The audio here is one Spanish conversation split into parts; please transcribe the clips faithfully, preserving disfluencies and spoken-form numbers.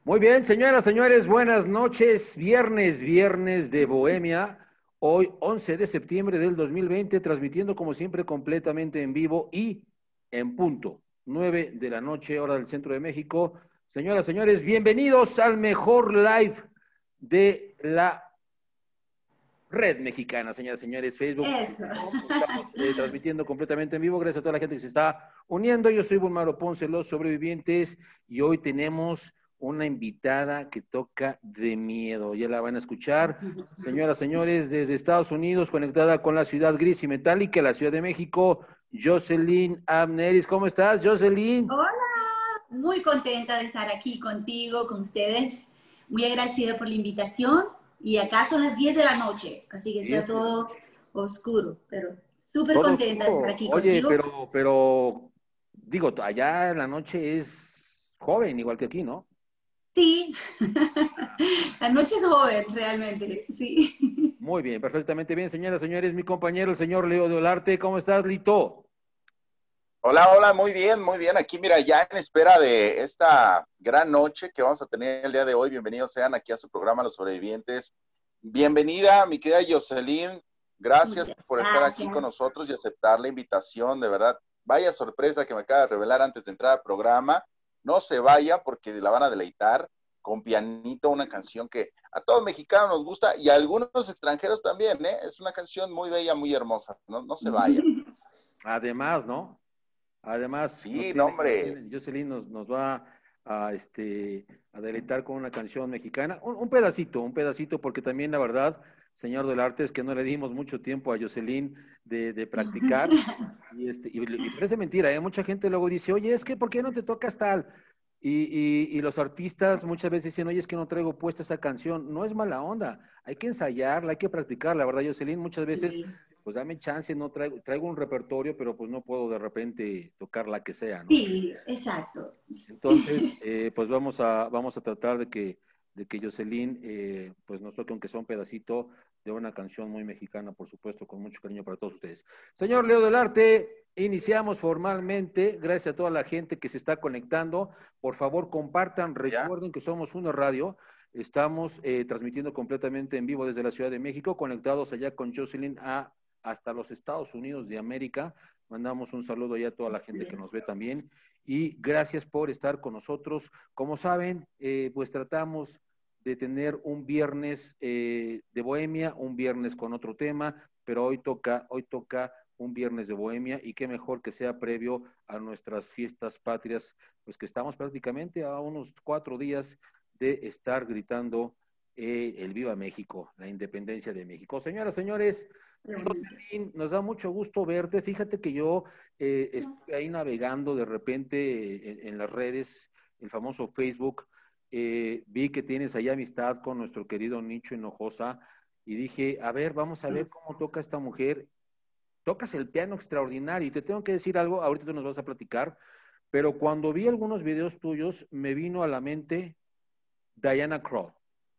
Muy bien, señoras, señores, buenas noches. Viernes, viernes de Bohemia. Hoy, once de septiembre del dos mil veinte, transmitiendo como siempre completamente en vivo y en punto, nueve de la noche, hora del centro de México. Señoras, señores, bienvenidos al mejor live de la red mexicana, señoras, señores, Facebook. Eso. Estamos eh, transmitiendo completamente en vivo. Gracias a toda la gente que se está uniendo. Yo soy Bulmaro Ponce, los sobrevivientes, y hoy tenemos una invitada que toca de miedo. Ya la van a escuchar. Señoras, señores, desde Estados Unidos, conectada con la ciudad gris y metálica, la Ciudad de México, Jocelyn Amneris. ¿Cómo estás, Jocelyn? Hola, muy contenta de estar aquí contigo, con ustedes. Muy agradecida por la invitación. Y acá son las diez de la noche, así que está todo oscuro, pero súper Todo contenta de estar oscuro. aquí Oye, contigo. pero, pero, digo, allá en la noche es joven, igual que aquí, ¿no? Sí, la noche es joven, realmente, sí. Muy bien, perfectamente bien, señoras, señores. Mi compañero, el señor Leo de Olarte. ¿Cómo estás, Lito? Hola, hola, muy bien, muy bien. Aquí, mira, ya en espera de esta gran noche que vamos a tener el día de hoy. Bienvenidos sean aquí a su programa Los Sobrevivientes. Bienvenida, mi querida Jocelyn. Gracias Muchas por estar aquí con gracias. nosotros y aceptar la invitación. De verdad, vaya sorpresa que me acaba de revelar antes de entrar al programa. No se vaya porque la van a deleitar con pianito, una canción que a todos mexicanos nos gusta y a algunos extranjeros también, ¿eh? Es una canción muy bella, muy hermosa. No, no se vaya. Además, ¿no? Además, nos Sí, no, tiene, nos hombre. tiene, Jocelyn nos, nos va a, este, a deleitar con una canción mexicana, un, un pedacito, un pedacito, porque también la verdad, señor del arte, es que no le dimos mucho tiempo a Jocelyn de, de practicar, y, este, y, y parece mentira, ¿eh? Mucha gente luego dice, oye, es que ¿por qué no te tocas tal? Y, y, y los artistas muchas veces dicen, oye, es que no traigo puesta esa canción. No es mala onda, hay que ensayarla, hay que practicar, la verdad, Jocelyn, muchas veces Sí, pues dame chance, no traigo, traigo un repertorio, pero pues no puedo de repente tocar la que sea, ¿no? sí, exacto. Entonces, eh, pues vamos a, vamos a tratar de que, de que Jocelyn, eh, pues nos toque aunque sea un pedacito de una canción muy mexicana, por supuesto, con mucho cariño para todos ustedes. Señor Leo del Arte, iniciamos formalmente, gracias a toda la gente que se está conectando. Por favor, compartan, ¿Ya? recuerden que somos una radio. Estamos eh, transmitiendo completamente en vivo desde la Ciudad de México, conectados allá con Jocelyn a hasta los Estados Unidos de América. Mandamos un saludo ya a toda la gente que nos ve también y gracias por estar con nosotros. Como saben, eh, pues tratamos de tener un viernes eh, de Bohemia, un viernes con otro tema, pero hoy toca, hoy toca un viernes de Bohemia y qué mejor que sea previo a nuestras fiestas patrias, pues que estamos prácticamente a unos cuatro días de estar gritando eh, el Viva México, la independencia de México. Señoras, señores, Jocelyn, nos da mucho gusto verte. Fíjate que yo eh, estoy ahí navegando de repente eh, en, en, las redes, el famoso Facebook, eh, vi que tienes ahí amistad con nuestro querido Nicho Hinojosa y dije, a ver, vamos a ver cómo toca esta mujer. Tocas el piano extraordinario y te tengo que decir algo, ahorita tú nos vas a platicar, pero cuando vi algunos videos tuyos me vino a la mente Diana Krall.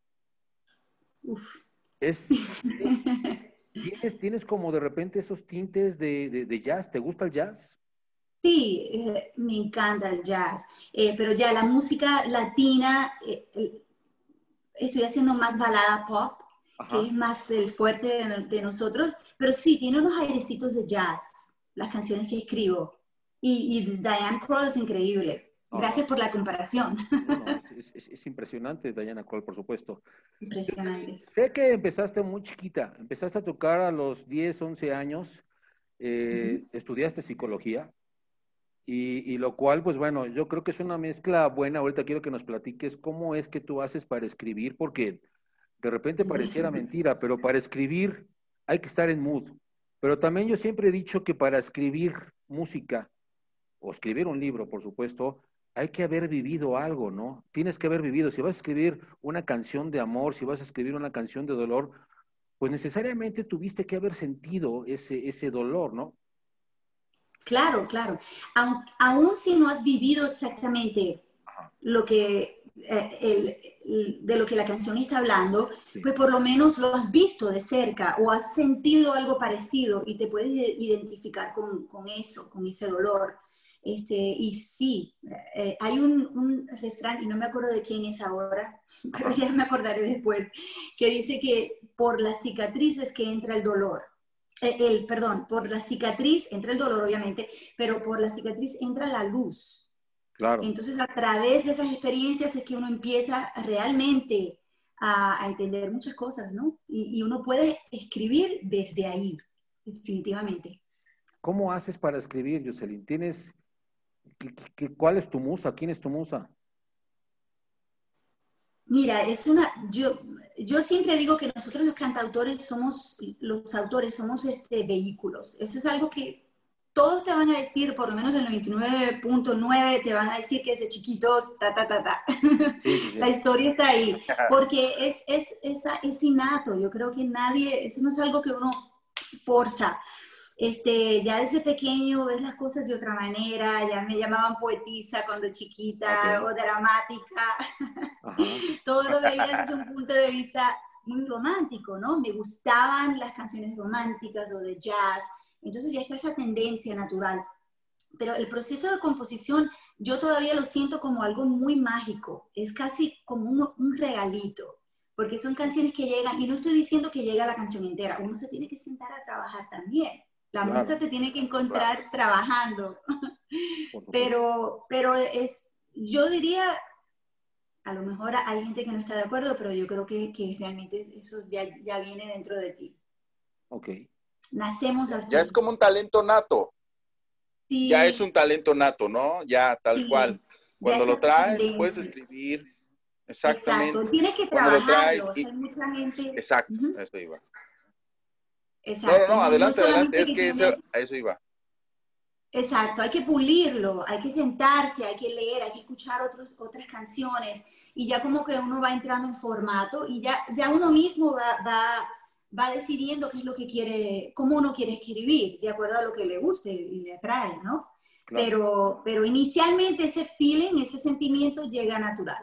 Uf. Es, es ¿Tienes, tienes como de repente esos tintes de, de, de jazz? ¿Te gusta el jazz? Sí, eh, me encanta el jazz, eh, pero ya la música latina, eh, eh, estoy haciendo más balada pop, que Ajá. es más el fuerte de, de nosotros, pero sí, tiene unos airecitos de jazz, las canciones que escribo. Y, y Diane Krall es increíble. No, no, Gracias por la comparación. no, no, es, es, es, es impresionante, Diana Cole, por supuesto. Impresionante. Sé que empezaste muy chiquita, empezaste a tocar a los diez, once años, eh, Uh-huh. estudiaste psicología, y, y lo cual, pues bueno, yo creo que es una mezcla buena. Ahorita quiero que nos platiques cómo es que tú haces para escribir, porque de repente pareciera mentira, pero para escribir hay que estar en mood. Pero también yo siempre he dicho que para escribir música, o escribir un libro, por supuesto, hay que haber vivido algo, ¿no? Tienes que haber vivido. Si vas a escribir una canción de amor, si vas a escribir una canción de dolor, pues necesariamente tuviste que haber sentido ese, ese dolor, ¿no? Claro, claro. Aun, aún si no has vivido exactamente Ajá, lo que, eh, el, el, de lo que la canción está hablando, sí. pues por lo menos lo has visto de cerca o has sentido algo parecido y te puedes identificar con, con eso, con ese dolor. Este, y sí, eh, hay un, un refrán, y no me acuerdo de quién es ahora, pero ya me acordaré después, que dice que por las cicatrices que entra el dolor. Eh, el, perdón, por la cicatriz entra el dolor, obviamente, pero por la cicatriz entra la luz. Claro. Entonces, a través de esas experiencias es que uno empieza realmente a, a entender muchas cosas, ¿no? Y, y uno puede escribir desde ahí, definitivamente. ¿Cómo haces para escribir, Jocelyn? ¿Tienes, qué, qué, cuál es tu musa? ¿Quién es tu musa? Mira, es una, yo, yo siempre digo que nosotros los cantautores somos, los autores somos este, vehículos. Eso es algo que todos te van a decir, por lo menos el noventa y nueve punto nueve te van a decir que desde chiquitos, ta, ta, ta, ta. Sí, sí, sí. La historia está ahí, porque es, es, es, es innato. Yo creo que nadie, eso no es algo que uno forza. Este, ya desde pequeño ves las cosas de otra manera, ya me llamaban poetisa cuando chiquita, okay, o dramática. Ajá. Todo lo veía desde un punto de vista muy romántico, ¿no? Me gustaban las canciones románticas o de jazz, entonces ya está esa tendencia natural. Pero el proceso de composición yo todavía lo siento como algo muy mágico, es casi como un, un regalito, porque son canciones que llegan, y no estoy diciendo que llega la canción entera, uno se tiene que sentar a trabajar también. La claro. musa te tiene que encontrar claro. trabajando. pero, pero es, yo diría, a lo mejor hay gente que no está de acuerdo, pero yo creo que, que realmente eso ya, ya viene dentro de ti. Ok. Nacemos así. Ya es como un talento nato. Sí. Ya es un talento nato, ¿no? Ya tal sí. cual. Cuando lo traes, tendencia. Puedes escribir. Exactamente. Exacto. Tienes que Cuando lo traes. trabajarlo. Y... O sea, hay mucha gente. Exacto, uh-huh. a eso iba. Exacto. No, no, no, adelante, no adelante. Es que, que eso, tiene... a eso iba. Exacto, hay que pulirlo, hay que sentarse, hay que leer, hay que escuchar otros, otras canciones y ya como que uno va entrando en formato y ya, ya uno mismo va, va, va decidiendo qué es lo que quiere, cómo uno quiere escribir, de acuerdo a lo que le guste y le atrae, ¿no? Claro. Pero, pero inicialmente ese feeling, ese sentimiento llega natural.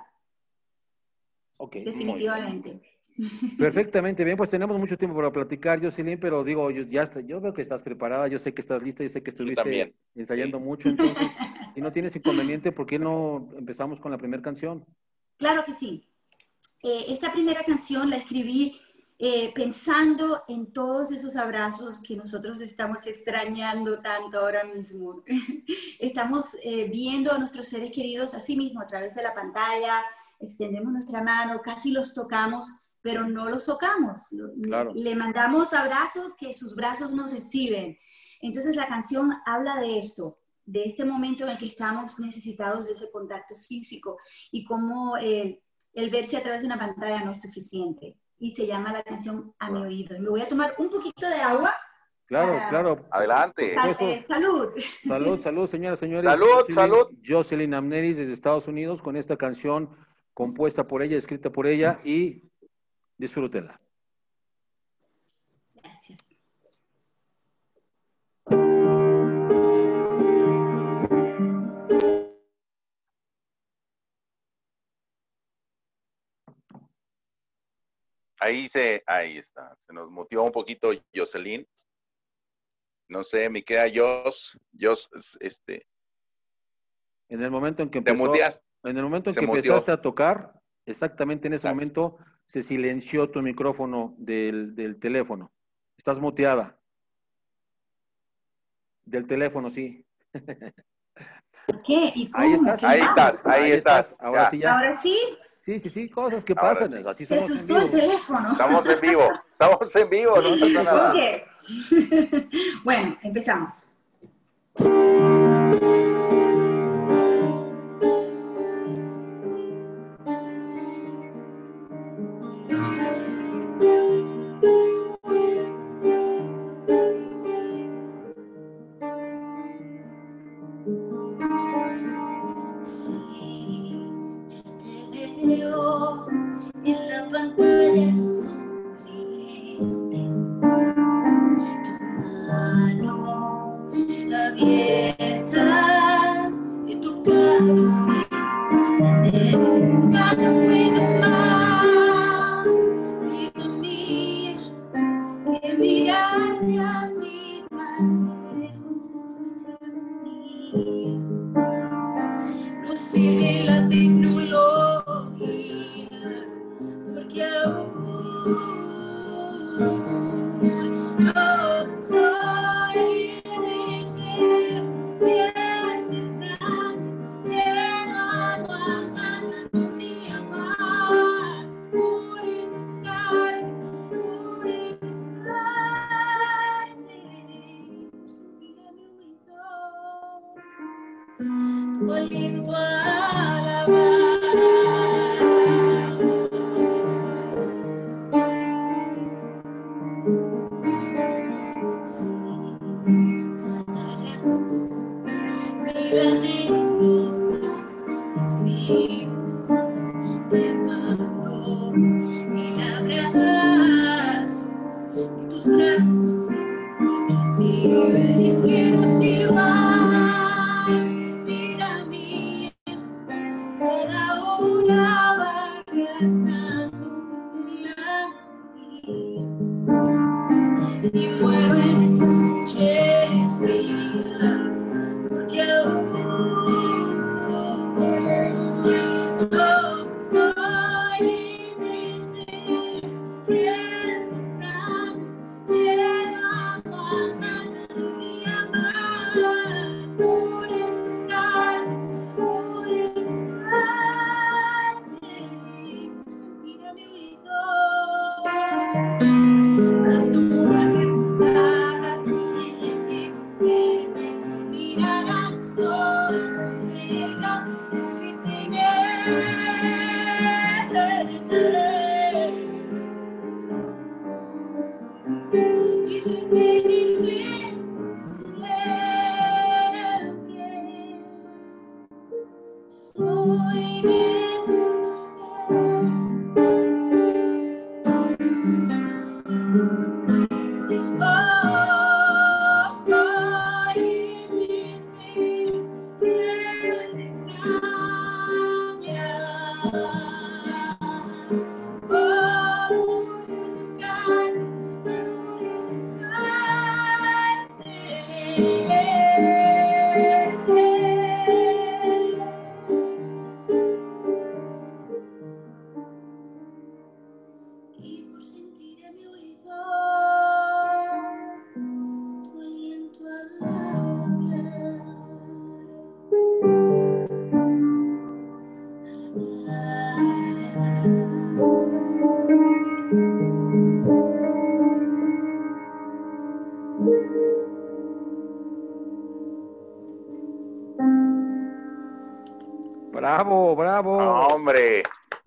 Ok. Definitivamente. Perfectamente bien, pues tenemos mucho tiempo para platicar, Jocelyn, pero digo, yo, ya está, yo veo que estás preparada, yo sé que estás lista, yo sé que estuviste ensayando sí. mucho, entonces, si no tienes inconveniente, ¿por qué no empezamos con la primera canción? Claro que sí. Eh, esta primera canción la escribí eh, pensando en todos esos abrazos que nosotros estamos extrañando tanto ahora mismo. Estamos eh, viendo a nuestros seres queridos así mismo a través de la pantalla, extendemos nuestra mano, casi los tocamos, pero no los tocamos. Claro. Le mandamos abrazos que sus brazos nos reciben. Entonces la canción habla de esto, de este momento en el que estamos necesitados de ese contacto físico y cómo eh, el verse a través de una pantalla no es suficiente. Y se llama la canción A mi oído. Y me voy a tomar un poquito de agua. Claro, para... claro. Adelante. Sal, eh, salud. Salud, salud, señoras y señores. Salud, Jocelyn, salud. Jocelyn Amneris desde Estados Unidos con esta canción compuesta por ella, escrita por ella y disfrútenla. Gracias. Ahí se, ahí está. Se nos motivó un poquito Jocelyn. No sé, me queda Jos, Jos, este. En el momento en que empezó, en el momento en que muteó. empezaste a tocar, exactamente en ese Exacto. momento se silenció tu micrófono del, del teléfono. Estás muteada. Del teléfono, sí. ¿Qué? ¿Y cómo? Ahí estás, ahí estás, ahí, ahí estás. estás. Ahora ya. sí ya. ¿Ahora sí? Sí, sí, sí, cosas que pasan. Sí. Así somos Se asustó el teléfono. Estamos en vivo, estamos en vivo, no pasa nada. Okay. Bueno, empezamos. En la pantalla sonriente, tu mano abierta y tocando sin tener, ya no puedo más ni dormir que mirarte así tan lejos es dulce agonía. Bravo, bravo. No, hombre.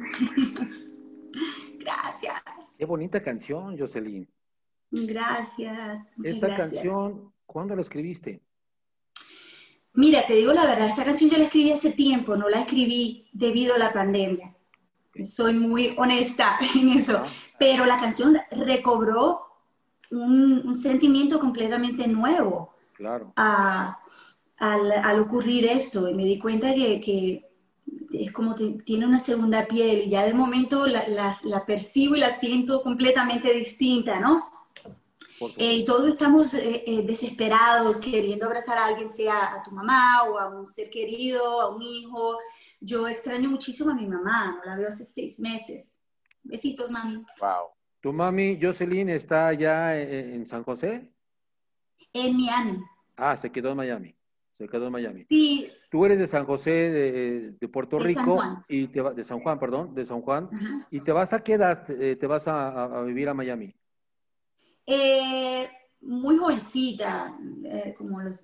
Gracias. Qué bonita canción, Jocelyn. Gracias. Muchas Esta gracias. canción, ¿cuándo la escribiste? Mira, te digo la verdad, esta canción yo la escribí hace tiempo, no la escribí debido a la pandemia. Soy muy honesta en eso. Ah. Pero la canción recobró un, un sentimiento completamente nuevo. Claro. A, al, al ocurrir esto. Y me di cuenta que, que es como te, tiene una segunda piel y ya de momento la, la, la percibo y la siento completamente distinta, ¿no? Eh, y todos estamos eh, eh, desesperados, queriendo abrazar a alguien, sea a tu mamá o a un ser querido, a un hijo. Yo extraño muchísimo a mi mamá, no la veo hace seis meses. Besitos, mami. Wow. ¿Tu mami, Jocelyn, está allá en, en San José? En Miami. Ah, se quedó en Miami. Se quedó en Miami. Sí. Tú eres de San José, de, de Puerto de Rico. San Juan. Y te va, de San Juan, perdón, de San Juan. Ajá. ¿Y te vas a qué edad te, te vas a, a, a vivir a Miami? Eh, muy jovencita, eh, como los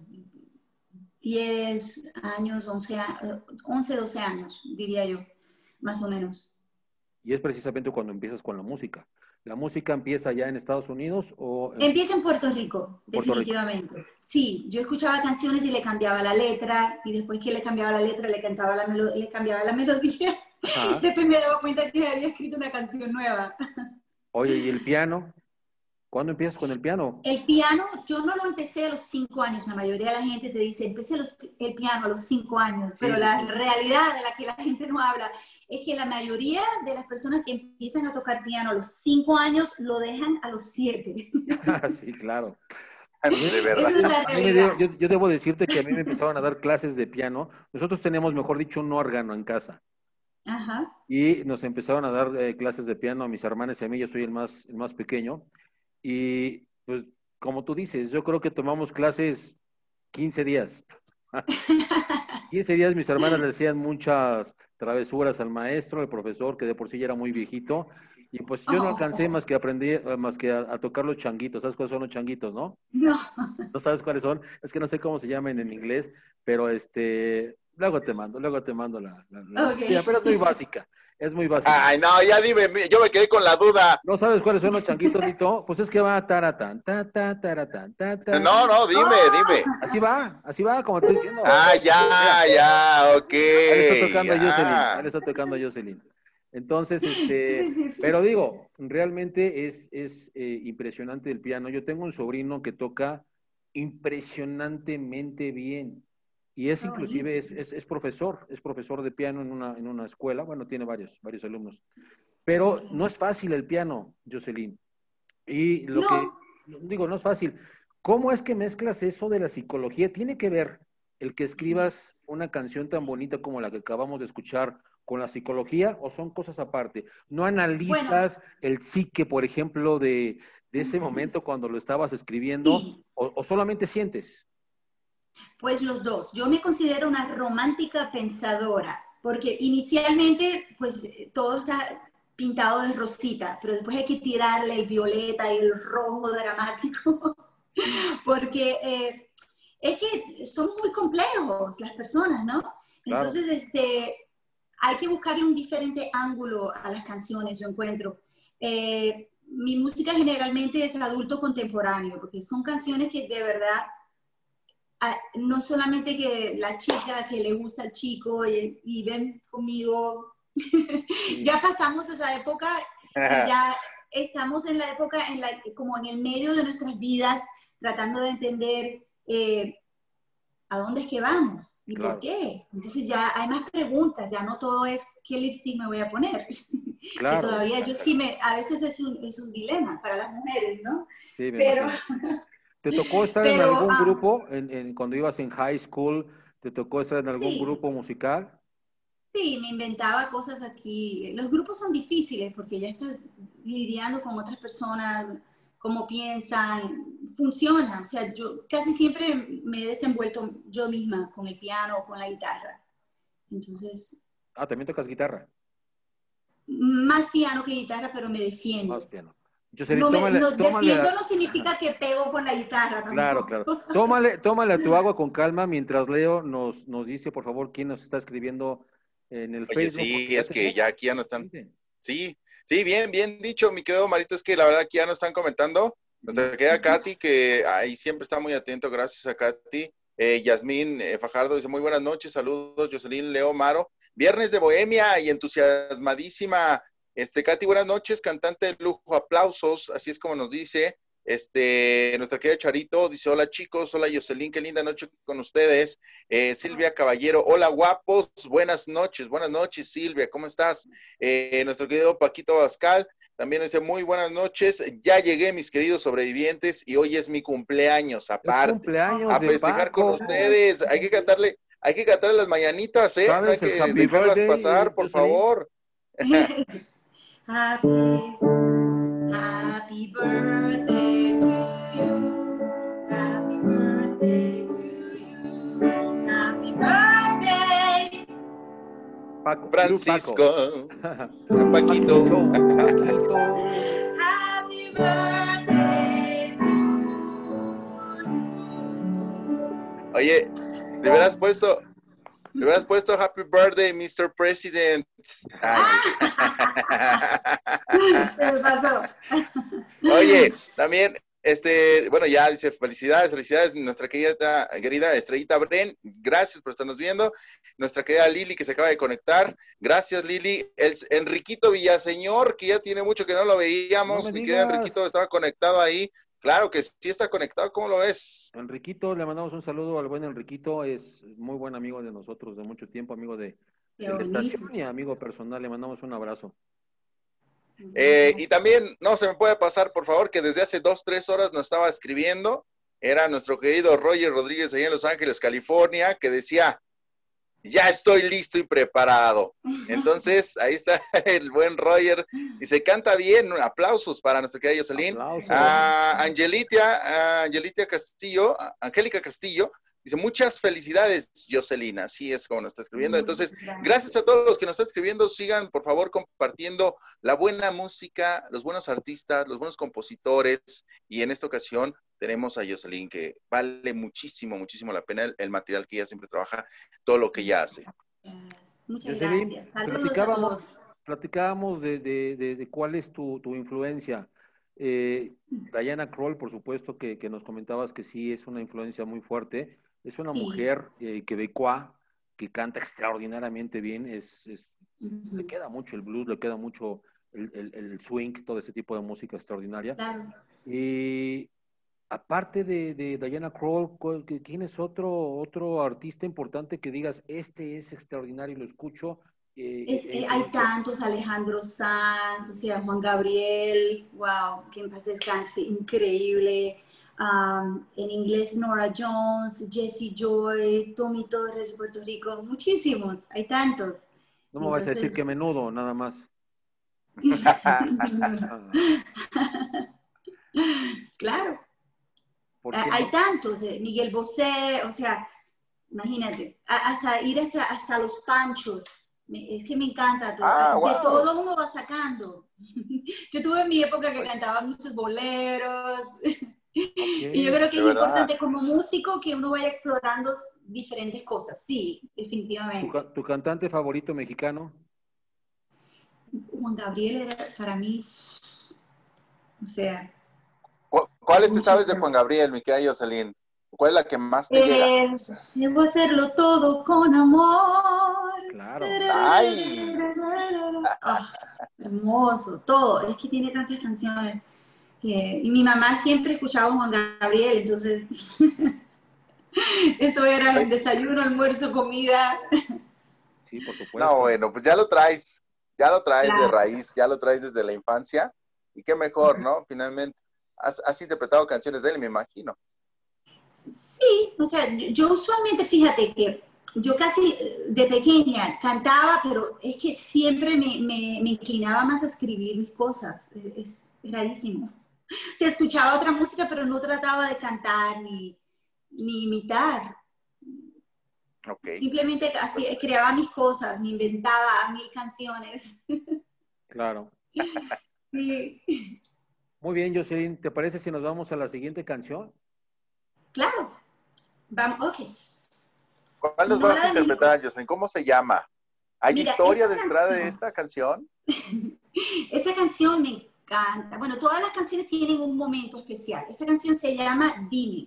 diez años, once, once, doce años, diría yo, más o menos. Y es precisamente cuando empiezas con la música. ¿La música empieza ya en Estados Unidos o...? En... Empieza en Puerto Rico, Puerto definitivamente. Rico. Sí, yo escuchaba canciones y le cambiaba la letra, y después que le cambiaba la letra, le, cantaba la melo- le cambiaba la melodía. Ajá. Después me daba cuenta que había escrito una canción nueva. Oye, ¿y el piano? ¿Cuándo empiezas con el piano? El piano, yo no lo empecé a los cinco años. La mayoría de la gente te dice, empecé los, el piano a los cinco años. Sí, pero sí, la sí. realidad de la que la gente no habla es que la mayoría de las personas que empiezan a tocar piano a los cinco años lo dejan a los siete. Sí, claro. De verdad. Esa es la A mí me realidad. dio- yo, yo debo decirte que a mí me empezaron a dar clases de piano. Nosotros tenemos, mejor dicho, un órgano en casa. Ajá. Y nos empezaron a dar eh, clases de piano a mis hermanas y a mí. Yo soy el más, el más pequeño. Y pues, como tú dices, yo creo que tomamos clases quince días. quince días mis hermanas le hacían muchas travesuras al maestro, al profesor, que de por sí ya era muy viejito. Y pues yo no Oh. alcancé más que aprendí, eh, más que a, a tocar los changuitos. ¿Sabes cuáles son los changuitos, no? No. ¿No sabes cuáles son? Es que no sé cómo se llaman en inglés, pero este, Luego te mando, luego te mando la... la, la Okay. mira, pero es muy básica, es muy básica. Ay, no, ya dime, yo me quedé con la duda. ¿No sabes cuáles son los changuitos, Nito? Pues es que va taratán, ta, ta, taratán, ta, ta. No, no, dime, dime. Así va, así va, como te estoy diciendo. Ah, ya, Mira, ya, ok. ahí le está tocando a ya. Jocelyn, ahí le está tocando a Jocelyn. Entonces, este, Sí, sí, sí. pero digo, realmente es, es eh, impresionante el piano. Yo tengo un sobrino que toca impresionantemente bien. Y es Oh, inclusive, es, es, es profesor, es profesor de piano en una, en una escuela. Bueno, tiene varios, varios alumnos. Pero okay. no es fácil el piano, Jocelyn. Y lo No. que, digo, no es fácil. ¿Cómo es que mezclas eso de la psicología? ¿Tiene que ver el que escribas una canción tan bonita como la que acabamos de escuchar con la psicología o son cosas aparte? ¿No analizas Bueno, el psique, por ejemplo, de, de ese momento cuando lo estabas escribiendo sí, o, o solamente sientes? pues los dos. Yo me considero una romántica pensadora, porque inicialmente, pues todo está pintado de rosita, pero después hay que tirarle el violeta y el rojo dramático, porque eh, es que son muy complejos las personas, ¿no? Claro, Entonces, este, hay que buscarle un diferente ángulo a las canciones, yo encuentro. Eh, mi música generalmente es el adulto contemporáneo, porque son canciones que de verdad a, no solamente que la chica que le gusta al chico y, y ven conmigo, sí, ya pasamos esa época y ya estamos en la época en la, como en el medio de nuestras vidas tratando de entender eh, a dónde es que vamos y por claro, qué. Entonces ya hay más preguntas, ya no todo es qué lipstick me voy a poner, que claro. todavía yo sí me, a veces es un, es un dilema para las mujeres, ¿no? Sí, me Pero, imagino. ¿Te tocó estar en pero algún um, grupo, en, en, cuando ibas en high school, te tocó estar en algún sí, grupo musical? sí, me inventaba cosas aquí. Los grupos son difíciles porque ya estás lidiando con otras personas, cómo piensan, funciona. O sea, yo casi siempre me he desenvuelto yo misma con el piano o con la guitarra. Entonces, Ah, también tocas guitarra. más piano que guitarra, pero me Más defiendo. piano. Jocelyn, No me, tómale, no, tómale, defiendo a- no significa que pego con la guitarra claro, claro. tampoco. Tómale, tómale a tu agua con calma mientras Leo nos, nos dice, por favor, quién nos está escribiendo en el Oye, Facebook, sí, porque ya es que ya tenemos aquí ya no están. gente. Sí, sí, bien, bien dicho, mi querido Marito, es que la verdad aquí ya nos están comentando. Nuestra querida Katy, que ahí siempre está muy atento, gracias a Katy. Eh, Yasmín eh, Fajardo dice, muy buenas noches, saludos, Jocelyn, Leo, Maro. Viernes de Bohemia y entusiasmadísima. Este, Katy, buenas noches, cantante de lujo, aplausos, así es como nos dice. Este, nuestra querida Charito dice, hola chicos, hola Jocelyn, qué linda noche con ustedes. Eh, Silvia Caballero, hola guapos, buenas noches, buenas noches Silvia, ¿cómo estás? Eh, nuestro querido Paquito Bascal también dice muy buenas noches, ya llegué mis queridos sobrevivientes y hoy es mi cumpleaños Es aparte, cumpleaños a de festejar con Paco. ustedes, hay que cantarle, hay que cantarle las mañanitas, ¿eh? No hay ¿Sabes? El que Happy dejarlas Birthday, pasar, por Jocelyn. favor. Happy, happy birthday to you. Happy birthday to you. Happy birthday. Paco, Little Francisco, Paco. Paquito. Paquito, Paquito. Happy birthday to you. Oye, le hubieras puesto, le hubieras puesto Happy Birthday, mister President. Ay. Se me pasó. Oye, también, este, bueno, ya dice, felicidades, felicidades, nuestra querida, querida Estrellita Bren, gracias por estarnos viendo. Nuestra querida Lili, que se acaba de conectar, gracias Lili. El Enriquito Villaseñor, que ya tiene mucho que no lo No veíamos, me mi querido Enriquito digas. estaba conectado ahí. Claro que sí está conectado, ¿cómo lo ves? Enriquito, le mandamos un saludo al buen Enriquito, es muy buen amigo de nosotros de mucho tiempo, amigo de, Qué de la bonito. estación y amigo personal, le mandamos un abrazo. Eh, y también, no se me puede pasar, por favor, que desde hace dos, tres horas nos estaba escribiendo, era nuestro querido Roger Rodríguez allá en Los Ángeles, California, que decía, ya estoy listo y preparado. Entonces, ahí está el buen Roger. Y se canta bien. Aplausos para nuestra querida Jocelyn. Aplausos. Uh, Angelitia, uh, Angelitia Castillo, uh, Angélica Castillo, dice, muchas felicidades, Jocelyn. Así es como nos está escribiendo. Entonces, gracias a todos los que nos están escribiendo. Sigan, por favor, compartiendo la buena música, los buenos artistas, los buenos compositores. Y en esta ocasión tenemos a Jocelyn, que vale muchísimo, muchísimo la pena el, el material que ella siempre trabaja, todo lo que ella hace. Muchas Jocelyn, gracias. Saludos a platicábamos, todos. platicábamos de, de, de, de cuál es tu, tu influencia. Eh, Diana Krall, por supuesto, que, que nos comentabas que sí es una influencia muy fuerte. Es una Sí. mujer eh, quebecoa que canta extraordinariamente bien. Es, es, Uh-huh. Le queda mucho el blues, le queda mucho el, el, el swing, todo ese tipo de música extraordinaria. Claro. Y aparte de, de Diana Krall, ¿quién es otro, otro artista importante que digas, este es extraordinario y lo escucho? Eh, Es, eh, eh, hay eh, tantos, Alejandro Sanz, o sea, Juan Gabriel, wow, que en paz descanse, increíble. Um, en inglés, Nora Jones, Jessie Joy, Tommy Torres de Puerto Rico, muchísimos, hay tantos. no me vas a decir Entonces, que Menudo, nada más. claro, ¿Por qué hay no? tantos, eh, Miguel Bosé, o sea, imagínate, hasta ir hasta, hasta los Panchos. Es que me encanta todo. Ah, De wow. todo uno va sacando. Yo tuve mi época que cantaba muchos boleros. Okay. Y yo creo que de es verdad. importante como músico que uno vaya explorando diferentes cosas. Sí, definitivamente. ¿Tu, tu cantante favorito mexicano? Juan Gabriel era para mí, o sea... ¿Cuáles te sabes de Juan Gabriel, mi querida Jocelyn? ¿Cuál es la que más te eh, llega? Debo hacerlo todo con amor. Claro. ¡Ay! Oh, hermoso, todo. Es que tiene tantas canciones. Que... Y mi mamá siempre escuchaba a Juan Gabriel, entonces eso era el desayuno, almuerzo, comida. Sí, por supuesto. No, bueno, pues ya lo traes, ya lo traes claro. de raíz, ya lo traes desde la infancia. Y qué mejor, ¿no? Finalmente, has, has interpretado canciones de él, me imagino. Sí, o sea, yo, yo usualmente, fíjate que yo casi de pequeña cantaba, pero es que siempre me, me, me inclinaba más a escribir mis cosas. Es, es rarísimo. O sea, escuchaba otra música, pero no trataba de cantar ni, ni imitar. Okay. Simplemente así, creaba mis cosas, me inventaba mil canciones. Claro. Sí. Muy bien, Jocelyn, ¿te parece si nos vamos a la siguiente canción? Claro. Vamos, ok. ¿Cuál nos no vas a interpretar, Jocelyn? ¿Cómo se llama? ¿Hay Mira, historia detrás de esta canción? Esa canción me encanta. Bueno, todas las canciones tienen un momento especial. Esta canción se llama Dime.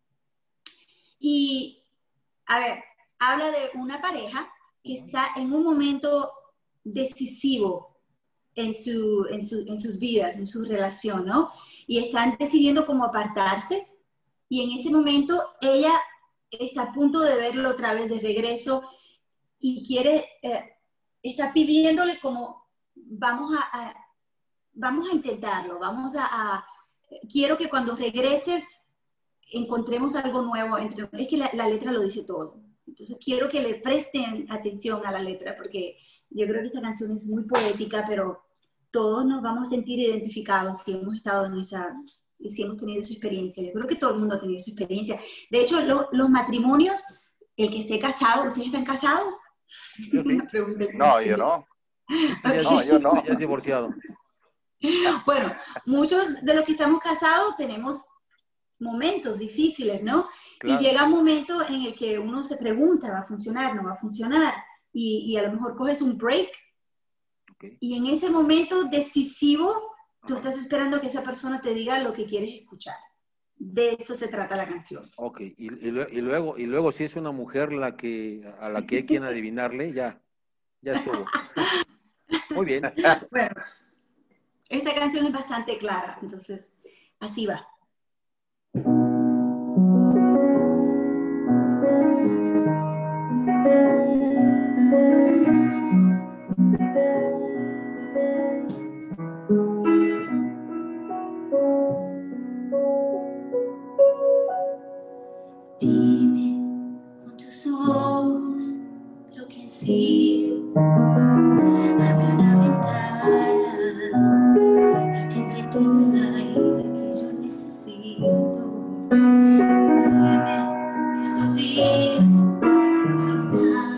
Y, a ver, habla de una pareja que está en un momento decisivo en, su, en, su, en sus vidas, en su relación, ¿no? Y están decidiendo cómo apartarse. Y en ese momento ella está a punto de verlo otra vez de regreso y quiere, eh, está pidiéndole como, vamos a, a, vamos a intentarlo, vamos a, a, quiero que cuando regreses encontremos algo nuevo. Entre, es que la, la letra lo dice todo. Entonces quiero que le presten atención a la letra porque yo creo que esta canción es muy poética, pero todos nos vamos a sentir identificados si hemos estado en esa, si hemos tenido esa experiencia. Yo creo que todo el mundo ha tenido esa experiencia. De hecho, lo, los matrimonios, el que esté casado, ¿ustedes están casados? Yo sí. No, yo no. Okay. No, yo no. Ya es divorciado. Bueno, muchos de los que estamos casados tenemos momentos difíciles, ¿no? Claro. Y llega un momento en el que uno se pregunta, ¿va a funcionar? ¿No va a funcionar? Y, y a lo mejor coges un break. Okay. Y en ese momento decisivo, tú uh-huh. estás esperando que esa persona te diga lo que quieres escuchar. De eso se trata la canción. Ok, y, y, y, luego, y luego si es una mujer la que, a la que hay quien adivinarle, ya, ya estuvo. Muy bien. Bueno, esta canción es bastante clara, entonces así va. Dime con tus ojos lo que sigo. Abre una ventana y tendré todo el aire que yo necesito. Dime que estos días fueron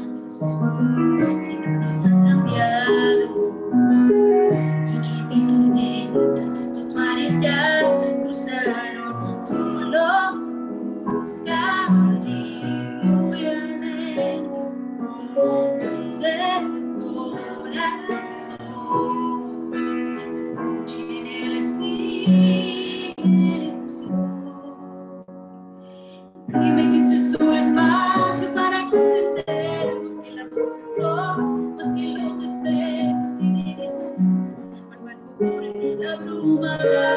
Dime que este es solo espacio para comprendernos, que la boca son más que los efectos que regresan al cuerpo por la bruma.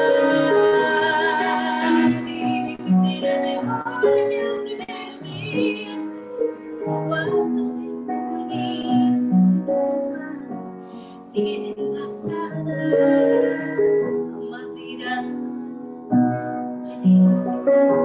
Dime que será mejor que los primeros días, a veces no aguantas, pero no olvides que si nuestras manos siguen enlazadas, jamás dirán adiós.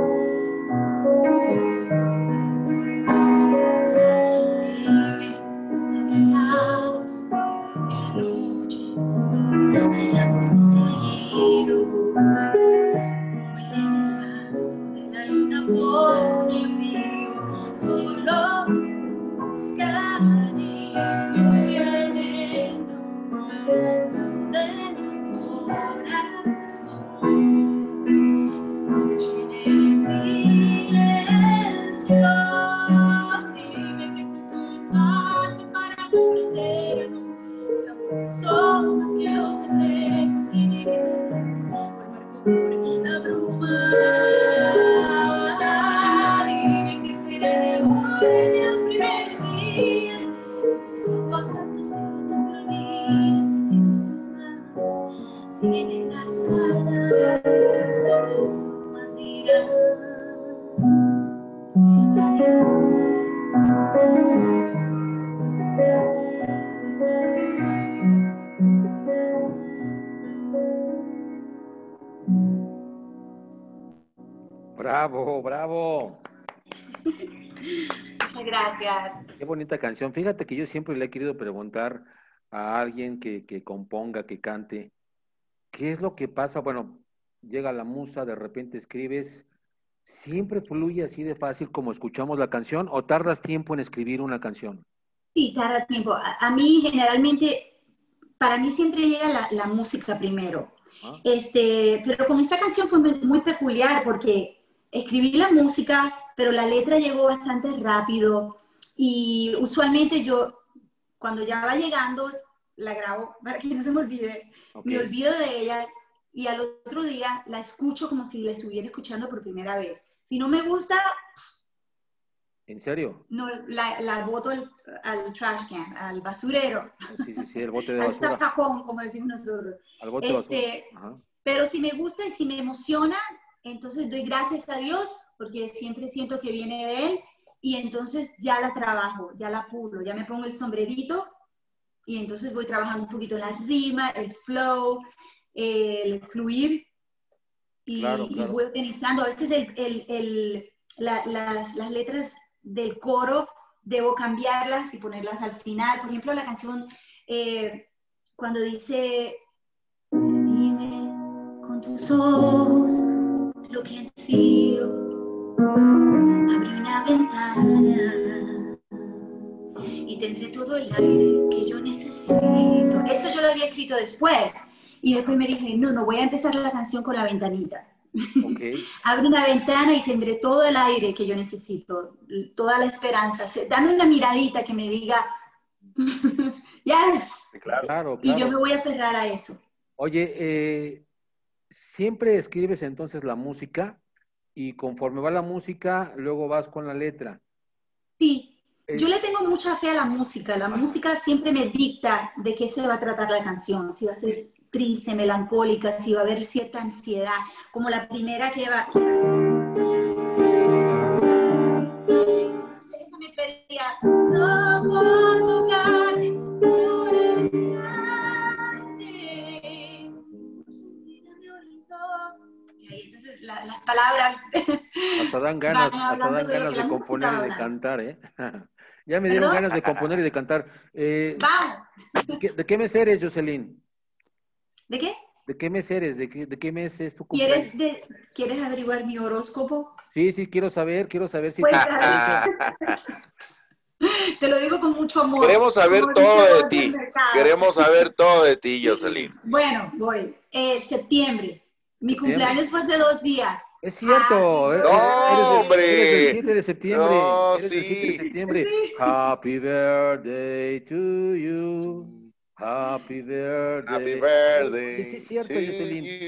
Dime, abrazados en la noche, el amor no se ha ido, como el rastro de la luna por el río, solo busca allí, muy adentro, donde mi corazón se escuche en el silencio. Dime que este es un espacio para comprendernos, el amor que son más que los efectos que regresan por marco por la bruma. Dime que será mejor en los primeros días, a veces son cuantos, pero no me olvides que si nuestras manos siguen enlazadas, jamás dirán adiós. Bravo, bravo. Muchas gracias. Qué bonita canción. Fíjate que yo siempre le he querido preguntar a alguien que, que componga, que cante, ¿qué es lo que pasa? Bueno, llega la musa, de repente escribes, ¿siempre fluye así de fácil como escuchamos la canción o tardas tiempo en escribir una canción? Sí, tarda tiempo. A, a mí generalmente, para mí siempre llega la, la música primero. ¿Ah? Este, pero con esta canción fue muy, muy peculiar porque escribí la música, pero la letra llegó bastante rápido y usualmente yo, cuando ya va llegando, la grabo para que no se me olvide. Okay. Me olvido de ella y al otro día la escucho como si la estuviera escuchando por primera vez. Si no me gusta... ¿En serio? No, la, la boto al, al trash can, al basurero. Sí, sí, sí, el bote de al basura. Al zafacón, como decimos nosotros. Al bote este, de basura. Ajá. Pero si me gusta y si me emociona, entonces doy gracias a Dios, porque siempre siento que viene de Él, y entonces ya la trabajo, ya la pulo, ya me pongo el sombrerito, y entonces voy trabajando un poquito la rima, el flow, el fluir, y, claro, claro. y voy organizando. A veces el, el, el, la, las, las letras del coro debo cambiarlas y ponerlas al final. Por ejemplo, la canción eh, cuando dice dime con tus ojos lo que han sido, abre una ventana y tendré todo el aire que yo necesito. Eso yo lo había escrito después y después me dije, no, no voy a empezar la canción con la ventanita. Okay. Abre una ventana y tendré todo el aire que yo necesito, toda la esperanza. Dame una miradita que me diga, yes. Claro. Claro, claro. Y yo me voy a aferrar a eso. Oye, eh, ¿siempre escribes entonces la música y conforme va la música, luego vas con la letra? Sí, eh, yo le tengo mucha fe a la música. La música siempre me dicta de qué se va a tratar la canción, si va a ser triste, melancólica, si va a haber cierta ansiedad, como la primera que va... Que va. Entonces eso me pedía, toco tocarte, por besarte, por sentir a mi oído. Y entonces la, las palabras... Hasta dan ganas, hasta dan de ganas de componer y de cantar, ¿eh? Ya me dieron ¿Perdón? ganas de componer y de cantar. Eh, ¡Vamos! ¿de qué, ¿De qué mes eres, Jocelyn? ¿De qué? ¿De qué mes eres? ¿De qué, de qué mes es tu cumpleaños? ¿Quieres, de, ¿Quieres averiguar mi horóscopo? Sí, sí, quiero saber, quiero saber si... Pues, te... te lo digo con mucho amor. Queremos saber todo de ti. Queremos saber todo de ti, Jocelyn. Bueno, voy. Eh, septiembre. Mi septiembre. Cumpleaños fue hace dos días. Es cierto. Ah, eh, no, eres, hombre. Eres del siete de septiembre. No, eres sí. del siete de septiembre. Sí. Happy birthday to you. Happy birthday. Happy birthday. Sí, sí, es cierto, sí. Jocelyn.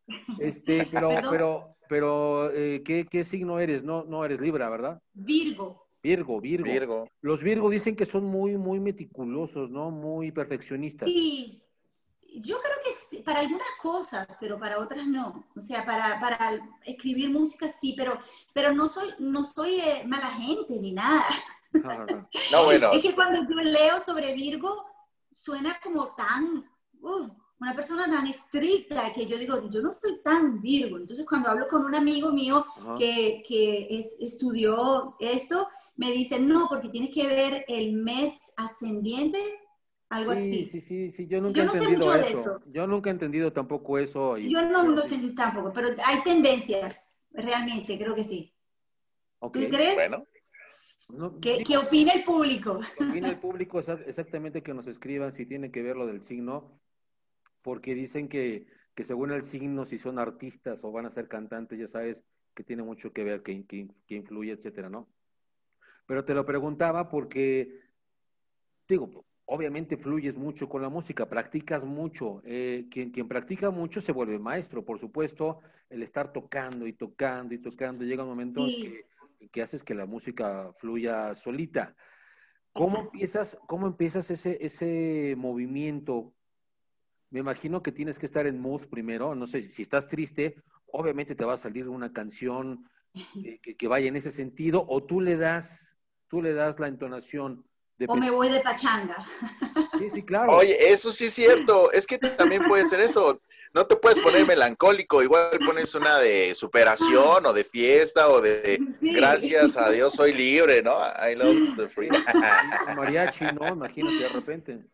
Este, pero, ¿Perdón? pero, pero, eh, ¿qué, qué signo eres? No, no eres Libra, ¿verdad? Virgo. Virgo, Virgo. Virgo. Los Virgo dicen que son muy, muy meticulosos, ¿no? Muy perfeccionistas. Sí, yo creo que sí, para algunas cosas, pero para otras no. O sea, para, para escribir música sí, pero, pero no soy, no soy eh, mala gente ni nada. No, bueno. Es que cuando yo leo sobre Virgo, suena como tan, uh, una persona tan estricta que yo digo, yo no soy tan Virgo. Entonces cuando hablo con un amigo mío que, que es, estudió esto, me dice, no, porque tienes que ver el mes ascendiente, algo Sí, así. sí, sí, sí, yo nunca Yo he no sé entendido mucho de eso. eso. Yo nunca he entendido tampoco eso. Y, Yo no, pero no sí. ten- tampoco, pero hay tendencias, realmente, creo que sí. Ok. ¿Tú crees? Bueno. No, ¿Qué, digo, qué opina el público? ¿qué opina el público exa- exactamente que nos escriban si tiene que ver lo del signo? Porque dicen que, que según el signo, si son artistas o van a ser cantantes, ya sabes que tiene mucho que ver, que, que, que influye, etcétera, ¿no? Pero te lo preguntaba porque, digo, obviamente fluyes mucho con la música, practicas mucho. Eh, quien, quien practica mucho se vuelve maestro, por supuesto, el estar tocando y tocando y tocando, llega un momento en Sí, que, en que haces que la música fluya solita. ¿Cómo exacto. empiezas, cómo empiezas ese, ese movimiento? Me imagino que tienes que estar en mood primero, no sé, si estás triste, obviamente te va a salir una canción que, que- que vaya en ese sentido, o tú le das, tú le das la entonación, O me depende. voy de pachanga. Sí, sí, claro. Oye, eso sí es cierto. Es que también puede ser eso. No te puedes poner melancólico. Igual pones una de superación o de fiesta o de Sí. gracias a Dios soy libre, ¿no? I love the Sí, free. sí, un mariachi, ¿no? Imagínate de repente.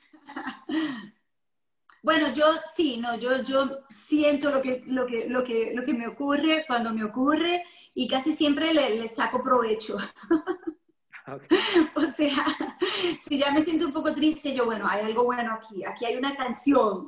Bueno, yo sí, no, yo, yo siento lo que, lo, que, lo, que, lo que me ocurre cuando me ocurre y casi siempre le, le saco provecho. Okay. O sea, si ya me siento un poco triste, yo, bueno, hay algo bueno aquí, aquí hay una canción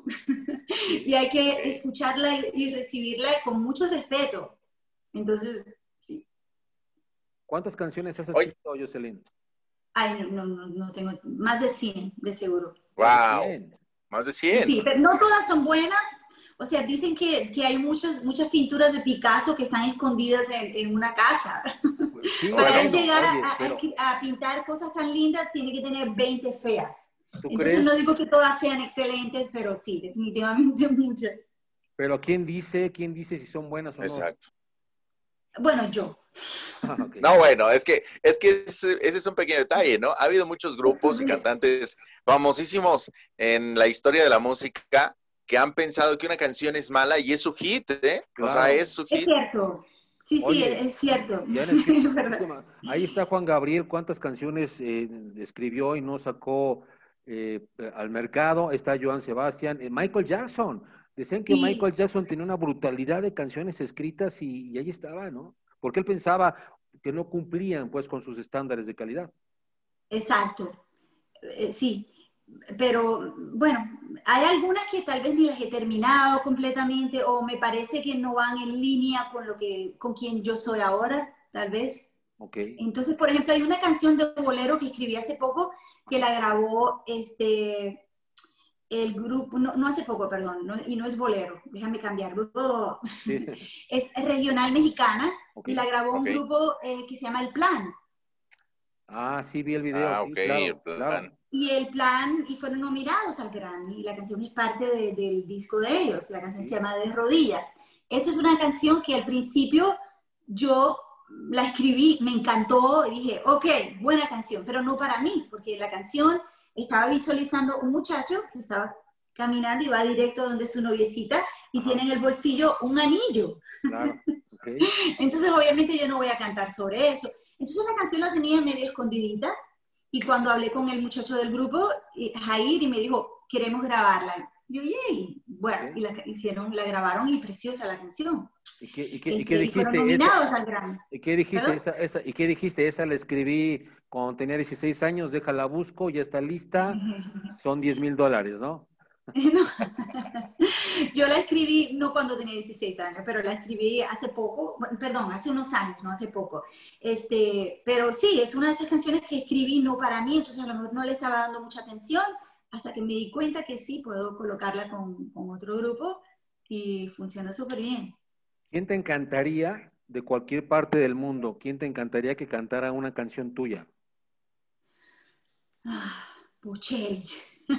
y hay que Okay. escucharla y, y recibirla con mucho respeto. Entonces, sí. ¿Cuántas canciones has Oye, escrito, Jocelyn? Ay, no, no, no, no tengo, más de cien, de seguro. Más de wow. cien. Más de cien. Sí, pero no todas son buenas. O sea, dicen que, que hay muchas, muchas pinturas de Picasso que están escondidas en, en una casa. Sí, Para él Bueno, bueno, llegar oye, a, pero a, a pintar cosas tan lindas, tiene que tener veinte feas. ¿tú Entonces no crees? digo que todas sean excelentes, pero sí, definitivamente muchas. Pero ¿quién dice, quién dice si son buenas o no? exacto. Bueno, yo. Ah, ok. No, bueno, es que, es que ese, ese es un pequeño detalle, ¿no? Ha habido muchos grupos y Sí, cantantes famosísimos en la historia de la música que han pensado que una canción es mala y es su hit, ¿eh? O sea, Claro. es su es hit. cierto. Sí, sí, Oye, es, es cierto. y han escrito Es verdad. muchísimas. Ahí está Juan Gabriel, cuántas canciones eh, escribió y no sacó eh, al mercado. Está Joan Sebastián, eh, Michael Jackson. Decían que Sí, Michael Jackson tenía una brutalidad de canciones escritas y, y ahí estaba, ¿no? Porque él pensaba que no cumplían pues con sus estándares de calidad. exacto. Eh, sí, pero bueno, hay algunas que tal vez ni las he terminado completamente o me parece que no van en línea con lo que, con quien yo soy ahora, tal vez. Ok. Entonces, por ejemplo, hay una canción de bolero que escribí hace poco que Ajá. la grabó este, el grupo, no, no hace poco, perdón, no, y no es bolero, déjame cambiarlo. Oh. Sí. Es regional mexicana Ok. y la grabó un Ok. grupo eh, que se llama El Plan. Ah, sí, vi el video, Ah, sí, ok, el claro, claro. plan. Y el plan, y fueron nominados al Grammy, y la canción es parte de, del disco de ellos, la canción se Sí. llama De Rodillas. Esa es una canción que al principio yo la escribí, me encantó, y dije, ok, buena canción, pero no para mí, porque la canción estaba visualizando un muchacho que estaba caminando y va directo donde su noviecita y Ajá, tiene en el bolsillo un anillo. claro. Ok. Entonces obviamente yo no voy a cantar sobre eso. Entonces la canción la tenía medio escondidita y cuando hablé con el muchacho del grupo, Jair, y me dijo, queremos grabarla. Yo, yay. Bueno, Ok. y la hicieron, la grabaron y preciosa la canción. ¿Y qué, y qué, y qué Este, y fueron dijiste? Esa, nominados al Grammy. ¿y qué dijiste? ¿Perdón? Esa, esa, ¿y qué dijiste? Esa la escribí cuando tenía dieciséis años, déjala busco, ya está lista, son diez mil dólares, ¿no? No. Yo la escribí no cuando tenía dieciséis años, pero la escribí hace poco, bueno, perdón, hace unos años, no hace poco. Este, pero sí, es una de esas canciones que escribí no para mí, entonces a lo mejor no le estaba dando mucha atención hasta que me di cuenta que sí, puedo colocarla con, con otro grupo y funciona súper bien. ¿Quién te encantaría de cualquier parte del mundo? ¿Quién te encantaría que cantara una canción tuya? Ah, Bocelli.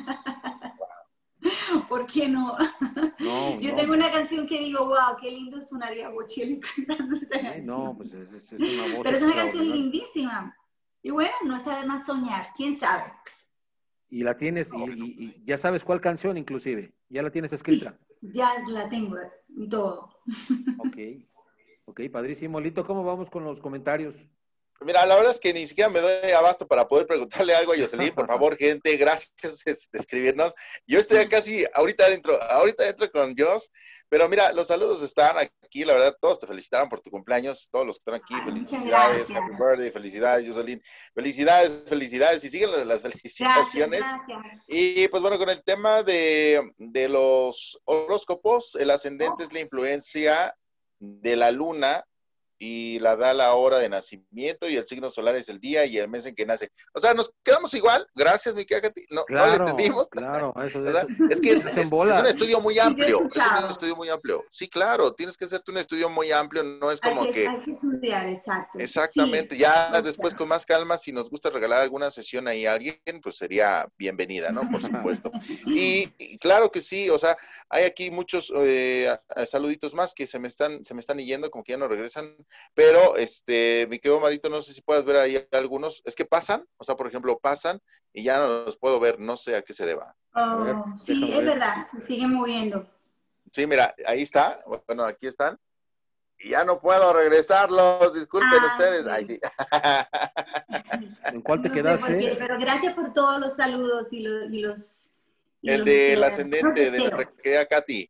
¿Por qué no? No, Yo no. tengo una canción que digo, wow, qué lindo sonaría Bocelli cantando esta Sí, canción. no, pues es, es, es una voz Pero es una canción extraordinaria. lindísima. Y bueno, no está de más soñar, quién sabe. Y la tienes, y, y, y ya sabes cuál canción inclusive, ya la tienes escrita. Sí, ya la tengo y todo. Ok, ok, padrísimo. Lito, ¿cómo vamos con los comentarios? Mira, la verdad es que ni siquiera me doy abasto para poder preguntarle algo a Yoselin. Por favor, gente, gracias de escribirnos. Yo estoy casi ahorita dentro, ahorita dentro con Jos, pero mira, los saludos están aquí, la verdad, todos te felicitaron por tu cumpleaños, todos los que están aquí, Ay, felicidades, happy birthday, felicidades, Yoselin, felicidades, felicidades, y siguen las, las felicitaciones. Gracias, gracias. Y pues bueno, con el tema de, de los horóscopos, el ascendente oh. es la influencia de la luna, y la da la hora de nacimiento y el signo solar es el día y el mes en que nace. O sea, nos quedamos igual. Gracias, mi Cacati. No, claro, no le entendimos. Claro, eso, o sea, eso, es que es, es, es un estudio muy amplio. Sí, es un estudio muy amplio. Sí, claro, tienes que hacerte un estudio muy amplio. No es como hay que, que... Hay que estudiar, exacto. Exactamente. Sí, ya okay. Después, con más calma, si nos gusta regalar alguna sesión ahí a alguien, pues sería bienvenida, ¿no? Por supuesto. Y, y claro que sí, o sea, hay aquí muchos eh, saluditos más que se me están, se me están yendo, como que ya no regresan, pero este, mi querido Marito, no sé si puedas ver ahí algunos, es que pasan, o sea, por ejemplo, pasan y ya no los puedo ver, no sé a qué se deba. Oh, ver, sí, es ver. verdad, se sigue moviendo. Sí, mira, ahí está, bueno, aquí están. Y ya no puedo regresarlos, disculpen ah, ustedes. Sí. Ay, sí. ¿En cuál te no quedaste? Sé por qué, pero gracias por todos los saludos y los... Y los y el los, del eh, ascendente de nuestra querida Katy.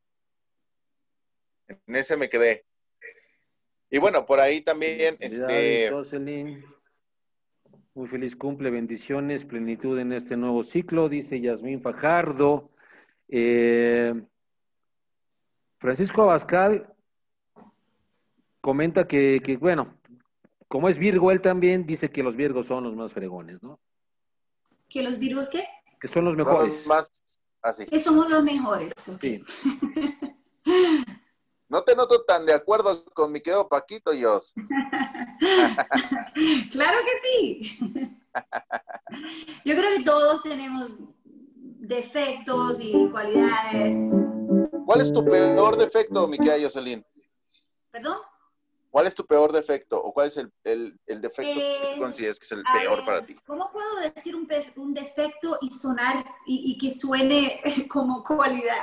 En ese me quedé. Y bueno, por ahí también, este... Jocelyn. Muy feliz cumple, bendiciones, plenitud en este nuevo ciclo, dice Yasmín Fajardo. Eh, Francisco Abascal comenta que, que, bueno, como es Virgo, él también dice que los Virgos son los más fregones, ¿no? ¿Que los Virgos qué? Que son los mejores. Son los más así. Que somos los mejores. Okay. Sí. No te noto tan de acuerdo con mi querido Paquito, Jos. Claro que sí. Yo creo que todos tenemos defectos y cualidades. ¿Cuál es tu peor defecto, mi querida Jocelyn? ¿Perdón? ¿Cuál es tu peor defecto? ¿O cuál es el, el, el defecto eh, que tú consideras que es el peor ver, para ti? ¿Cómo puedo decir un, un defecto y sonar y, y que suene como cualidad?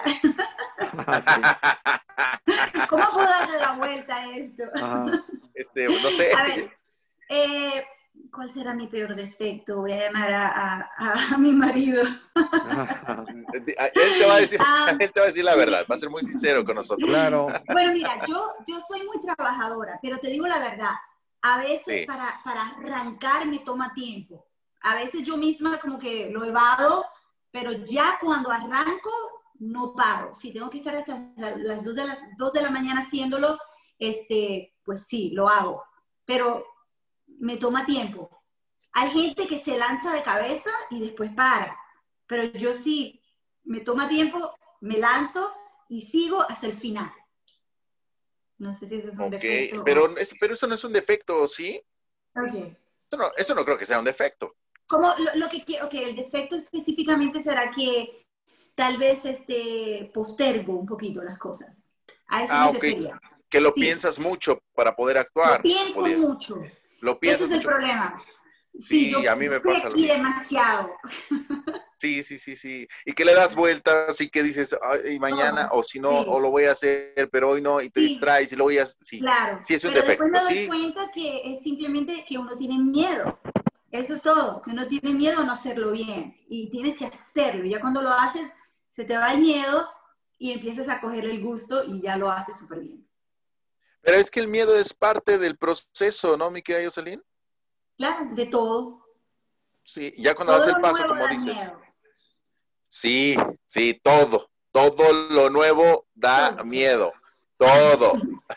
¿Cómo puedo darle la vuelta a esto? Ajá. Este, no sé. A ver, eh, ¿cuál será mi peor defecto? Voy a llamar a, a, a mi marido. Él te, va a decir, um, él te va a decir la verdad, va a ser muy sincero con nosotros. Claro. Bueno, mira, yo, yo soy muy trabajadora, pero te digo la verdad, a veces sí. para, para arrancar me toma tiempo. A veces yo misma como que lo evado, pero ya cuando arranco no paro. Si tengo que estar hasta las dos de, las dos de la mañana haciéndolo, este, pues sí, lo hago. Pero me toma tiempo. Hay gente que se lanza de cabeza y después para. Pero yo sí, me toma tiempo, me lanzo y sigo hasta el final. No sé si eso es un okay, defecto. Pero, es, pero eso no es un defecto, ¿sí? Okay. Eso, no, eso no creo que sea un defecto. Como lo, lo que quiero, okay, el defecto específicamente será que tal vez este, postergo un poquito las cosas. A eso ah, me ok. refería. Que lo sí. piensas mucho para poder actuar. Lo pienso Podría. mucho. Lo piensas Ese es mucho. el problema. Sí, sí yo a mí me estoy pasa aquí lo demasiado. Sí, sí, sí, sí. Y que le das vueltas y que dices, ay, mañana, no, o si no, sí. o lo voy a hacer, pero hoy no, y te sí. distraes y lo voy a sí. Claro, sí es un pero defecto, después me doy sí. cuenta que es simplemente que uno tiene miedo. Eso es todo, que uno tiene miedo a no hacerlo bien. Y tienes que hacerlo. Y ya cuando lo haces, se te va el miedo y empiezas a coger el gusto y ya lo haces súper bien. Pero es que el miedo es parte del proceso, ¿no, mi querida Jocelyn? Claro, de todo. Sí, ya cuando todo das el paso, como dices. Miedo. Sí, sí, todo. Todo lo nuevo da todo. miedo. Todo.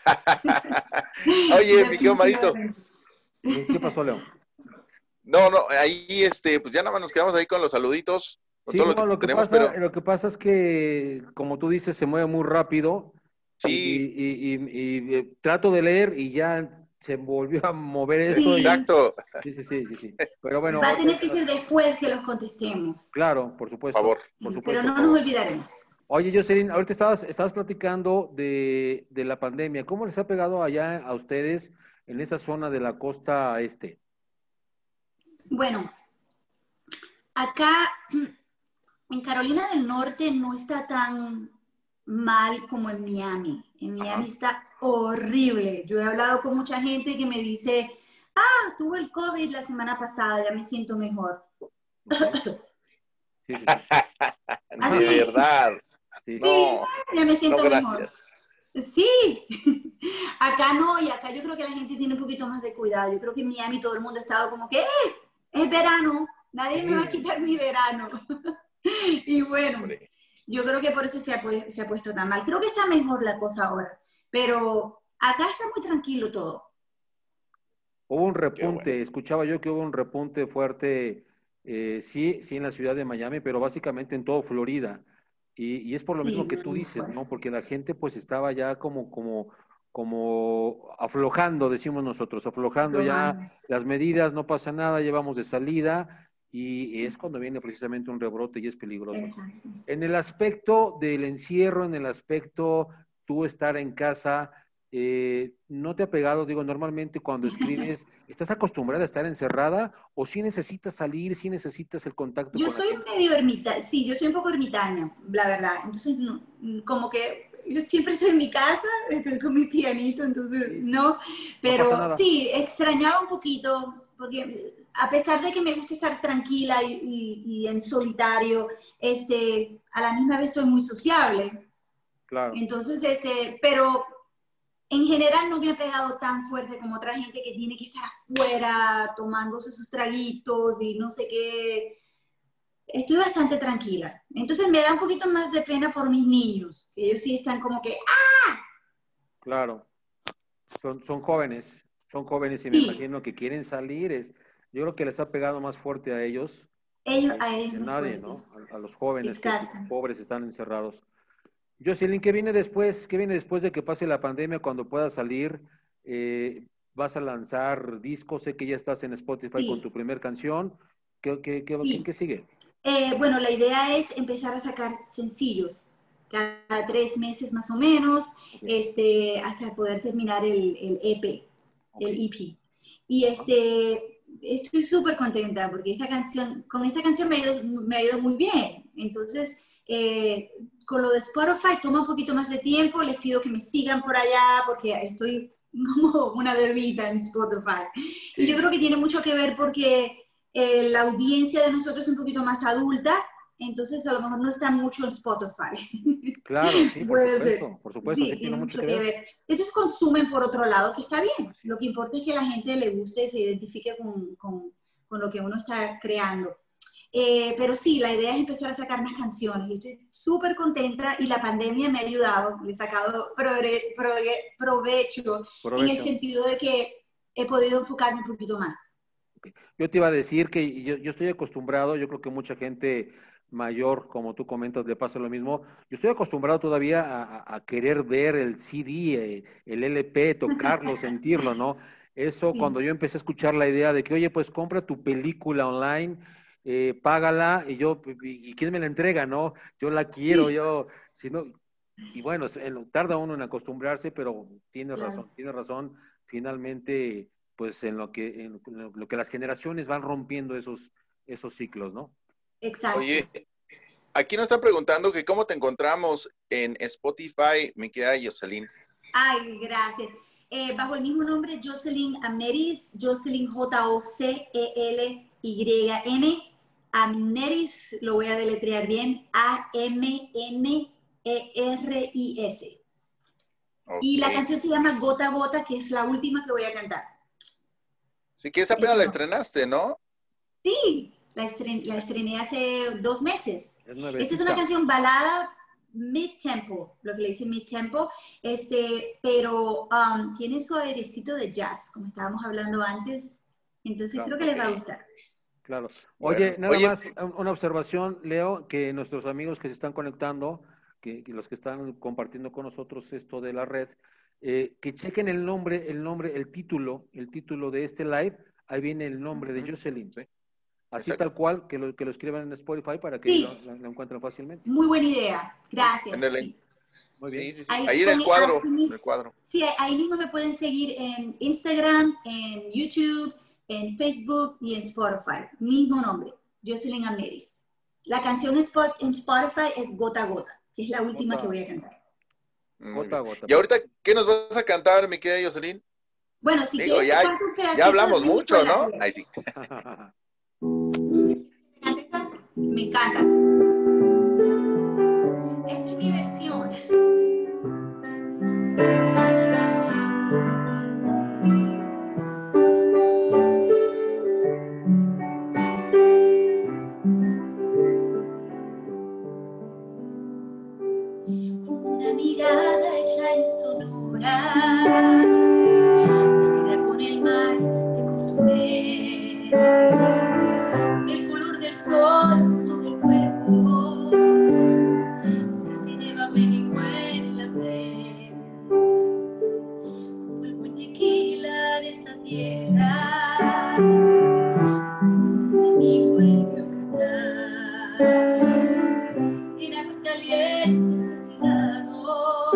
Oye, mi querido Marito. ¿Qué pasó, Leo? No, no, ahí, este, pues ya nada más nos quedamos ahí con los saluditos. con Sí, todo lo no, que lo que tenemos, pasa, pero lo que pasa es que, como tú dices, se mueve muy rápido y, sí, y- y- y, eh, trato de leer y ya se volvió a mover esto y Sí, exacto, sí, sí, sí, sí, sí. Pero bueno, va a ahorita- tener que ser después que los contestemos, claro, por por supuesto, favor, por sí, pero supuesto. no nos olvidaremos. Oye, Jocelyn, ahorita estabas, estabas platicando de, de la pandemia. ¿Cómo les ha pegado allá a ustedes en esa zona de la costa este? Bueno, acá en Carolina del Norte no está tan mal como en Miami. En Miami Ajá. está horrible. Yo he hablado con mucha gente que me dice, ah, tuve el COVID la semana pasada, ya me siento mejor. Ok. Sí, sí, sí. de Así, verdad, Sí. sí, no, ya me no, siento mejor. gracias. Sí, acá no, y acá yo creo que la gente tiene un poquito más de cuidado. Yo creo que en Miami todo el mundo ha estado como que, ¡eh! Es verano, nadie me va a Sí. quitar mi verano. Y bueno, Hombre, yo creo que por eso se ha, pu- se ha puesto tan mal. Creo que está mejor la cosa ahora, pero acá está muy tranquilo todo. Hubo un qué bueno. repunte, escuchaba yo que hubo un repunte fuerte, eh, sí, sí en la ciudad de Miami, pero básicamente en todo Florida. Y, y es por lo Sí, mismo que tú muy dices, fuerte. ¿no? Porque la gente pues estaba ya como, como, como aflojando, decimos nosotros, aflojando ya Aflojando. las medidas, no pasa nada, llevamos de salida y es cuando viene precisamente un rebrote y es peligroso. Exacto. En el aspecto del encierro, en el aspecto tú estar en casa, eh, ¿no te ha pegado? Digo, normalmente cuando escribes, ¿estás acostumbrada a estar encerrada o si necesitas salir, si necesitas el contacto Yo con la soy gente? medio ermitaña, sí, yo soy un poco ermitaña, la verdad. Entonces, no, como que yo siempre estoy en mi casa, estoy con mi pianito, entonces Sí, sí, no. no pasa Pero nada. sí, extrañaba un poquito, porque a pesar de que me gusta estar tranquila y, y- y en solitario, este, a la misma vez soy muy sociable. Claro, Entonces, este, pero en general no me ha pegado tan fuerte como otra gente que tiene que estar afuera tomándose sus traguitos y no sé qué. Estoy bastante tranquila. Entonces me da un poquito más de pena por mis niños, que ellos sí están como que, ¡ah! claro. Son, son jóvenes, son jóvenes y me Sí, imagino que quieren salir. Es, yo creo que les ha pegado más fuerte a ellos ellos, que, a ellos que a muy nadie, fuerte. ¿no? A, a los jóvenes que pues, Exacto. pobres están encerrados. Jocelyn, ¿qué viene después? ¿Qué viene después de que pase la pandemia cuando puedas salir? Eh, ¿vas a lanzar discos? Sé que ya estás en Spotify con Sí, tu primer canción. ¿Qué, qué, qué, qué- sí. qué sigue? Eh, bueno, la idea es empezar a sacar sencillos cada tres meses más o menos, Ok, este, hasta poder terminar el, el E P, ok. el E P. Y Ajá. este, estoy súper contenta porque esta canción, con esta canción me ha ido, me ha ido muy bien. Entonces, eh, con lo de Spotify toma un poquito más de tiempo, les pido que me sigan por allá porque estoy como una bebita en Spotify. Y yo Sí, creo que tiene mucho que ver porque eh, la audiencia de nosotros es un poquito más adulta, entonces a lo mejor no está mucho en Spotify. claro, sí, por Puede ser. supuesto, por supuesto, sí Sí, tiene tiene mucho mucho que que ver. ver. Entonces consumen por otro lado, que está bien. Así Lo que es. importa es que a la gente le guste y se identifique con, con, con lo que uno está creando. Eh, pero sí, la idea es empezar a sacar más canciones. Yo estoy súper contenta y la pandemia me ha ayudado. Le he sacado prove prove provecho en el Provecho. sentido de que he podido enfocarme un poquito más. Yo te iba a decir que yo, yo estoy acostumbrado, yo creo que mucha gente mayor, como tú comentas, le pasa lo mismo. Yo estoy acostumbrado todavía a, a- a querer ver el C D, eh, el L P, tocarlo, sentirlo, ¿no? Eso cuando Sí, yo empecé a escuchar la idea de que, oye, pues compra tu película online, eh, págala y yo, y, y quién me la entrega, ¿no? Yo la quiero, sí, yo, si no, y bueno, es- en- tarda uno en acostumbrarse, pero tienes claro. razón, tienes razón, finalmente pues en lo que, en lo, lo que las generaciones van rompiendo esos, esos ciclos, ¿no? Exacto. Oye, aquí nos están preguntando que cómo te encontramos en Spotify, mi querida Jocelyn. Ay, gracias. Eh, bajo el mismo nombre, Jocelyn Amneris, Jocelyn J O C E L Y N. Amneris, lo voy a deletrear bien, A M N E R I S. Y Ok. la canción se llama Gota a Gota, que es la última que voy a cantar. Sí que esa Es apenas la nueva. estrenaste, ¿no? Sí, la, estren la estrené hace dos meses. Es Esta es una nuevecita. canción balada mid-tempo, lo que le dicen mid-tempo, este, pero um, tiene su airecito de jazz, como estábamos hablando antes. Entonces creo Claro, que les Ok. va a gustar. Claro. Oye, Bueno, nada oye, más una observación, Leo, que nuestros amigos que se están conectando, que, que los que están compartiendo con nosotros esto de la red, eh, que chequen el nombre, el nombre, el título, el título de este live, ahí viene el nombre de ujú, Jocelyn. sí, Así exacto. tal cual, que lo, que lo escriban en Spotify para que Sí, lo, lo- lo encuentren fácilmente. muy buena idea. ¿Sí? En Gracias. el, Sí. Muy sí, bien. sí, sí. Ahí, Ahí en con, el cuadro, así en el mis- cuadro. sí, ahí mismo me pueden seguir en Instagram, en YouTube, en Facebook y en Spotify. Mismo nombre, Jocelyn Amneris. La canción en Spot- en Spotify es Gota a Gota, que es la última que Gota, voy a cantar. Muy gota a bien. gota, Y ahorita, perfecto. ¿qué nos vas a cantar, mi querida Jocelyn? Bueno, si Digo, quieres te ya, canto un ya pedacito de hablamos México en mucho, la ¿no? piel. Ahí sí. ¿Te encanta esta? Me encanta. Esta es mi versión. Una mirada hecha en Sonora, vestida con el mar de Cozumel, el color del sol, todo el cuerpo, así se lleva México en la piel, como el buen tequila de esta tierra, un amigo en Yucatán, en Aguascalientes asigado,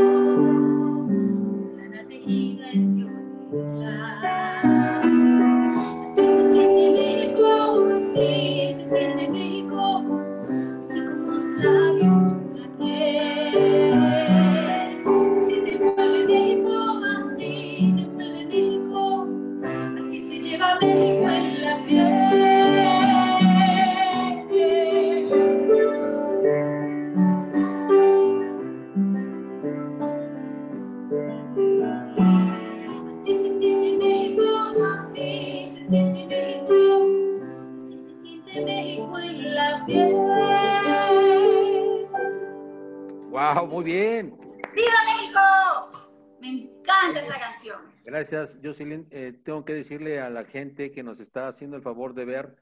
lana tejida en Teotihuacán. Así se siente México, así se siente México, así como los labios por la piel. Así te envuelve México, así te envuelve México, así se lleva México en la piel. Así se siente México, así se siente México, así se siente México en la piel. ¡Wow! Muy bien. ¡Viva México! Me encanta esa canción. Gracias, Jocelyn. Eh, tengo que decirle a la gente que nos está haciendo el favor de ver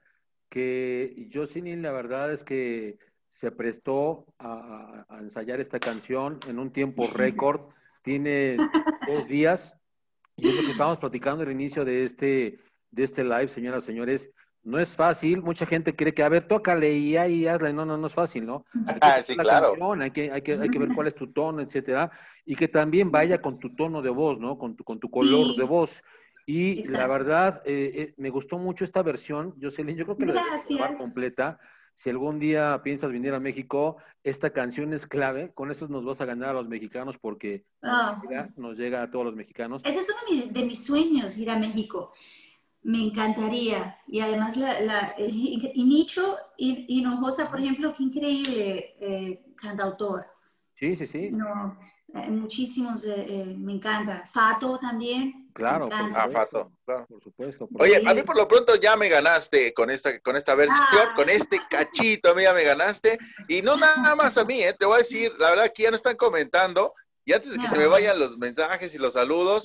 que Jocelyn, la verdad es que se prestó a, a- a ensayar esta canción en un tiempo récord. Tiene dos días y es lo que estábamos platicando al inicio de este, de este live, señoras y señores. No es fácil, mucha gente cree que, a ver, tócale y ahí hazla. No, no, no es fácil, ¿no? Hay que escuchar Sí, la claro. canción, hay que, hay que, hay que ver cuál es tu tono, etcétera, y que también vaya con tu tono de voz, ¿no? Con tu, con tu color de Sí, voz. Y la exacto. verdad, eh, eh, me gustó mucho esta versión, Jocelyn, yo creo que la debes grabar Gracias. completa. Si algún día piensas venir a México, esta canción es clave, con eso nos vas a ganar a los mexicanos porque nos Oh, llega, nos llega a todos los mexicanos. ese es uno de mis, de mis sueños, ir a México. Me encantaría. Y además, la, la, y, y Nicho Hinojosa, por ejemplo, qué increíble eh, cantautor. Sí, sí, sí, No, eh, muchísimos, eh, eh, me encanta. Fato también, me claro, por encanta. Ah, supuesto, Fato, claro. por supuesto, por Oye, a mí Sí. por lo pronto ya me ganaste con esta, con esta versión, Ah, con este cachito, a mí ya me ganaste. Y no nada más a mí, ¿eh? Te voy a decir, la verdad que ya no están comentando. Y antes de que se me no. vayan los mensajes y los saludos,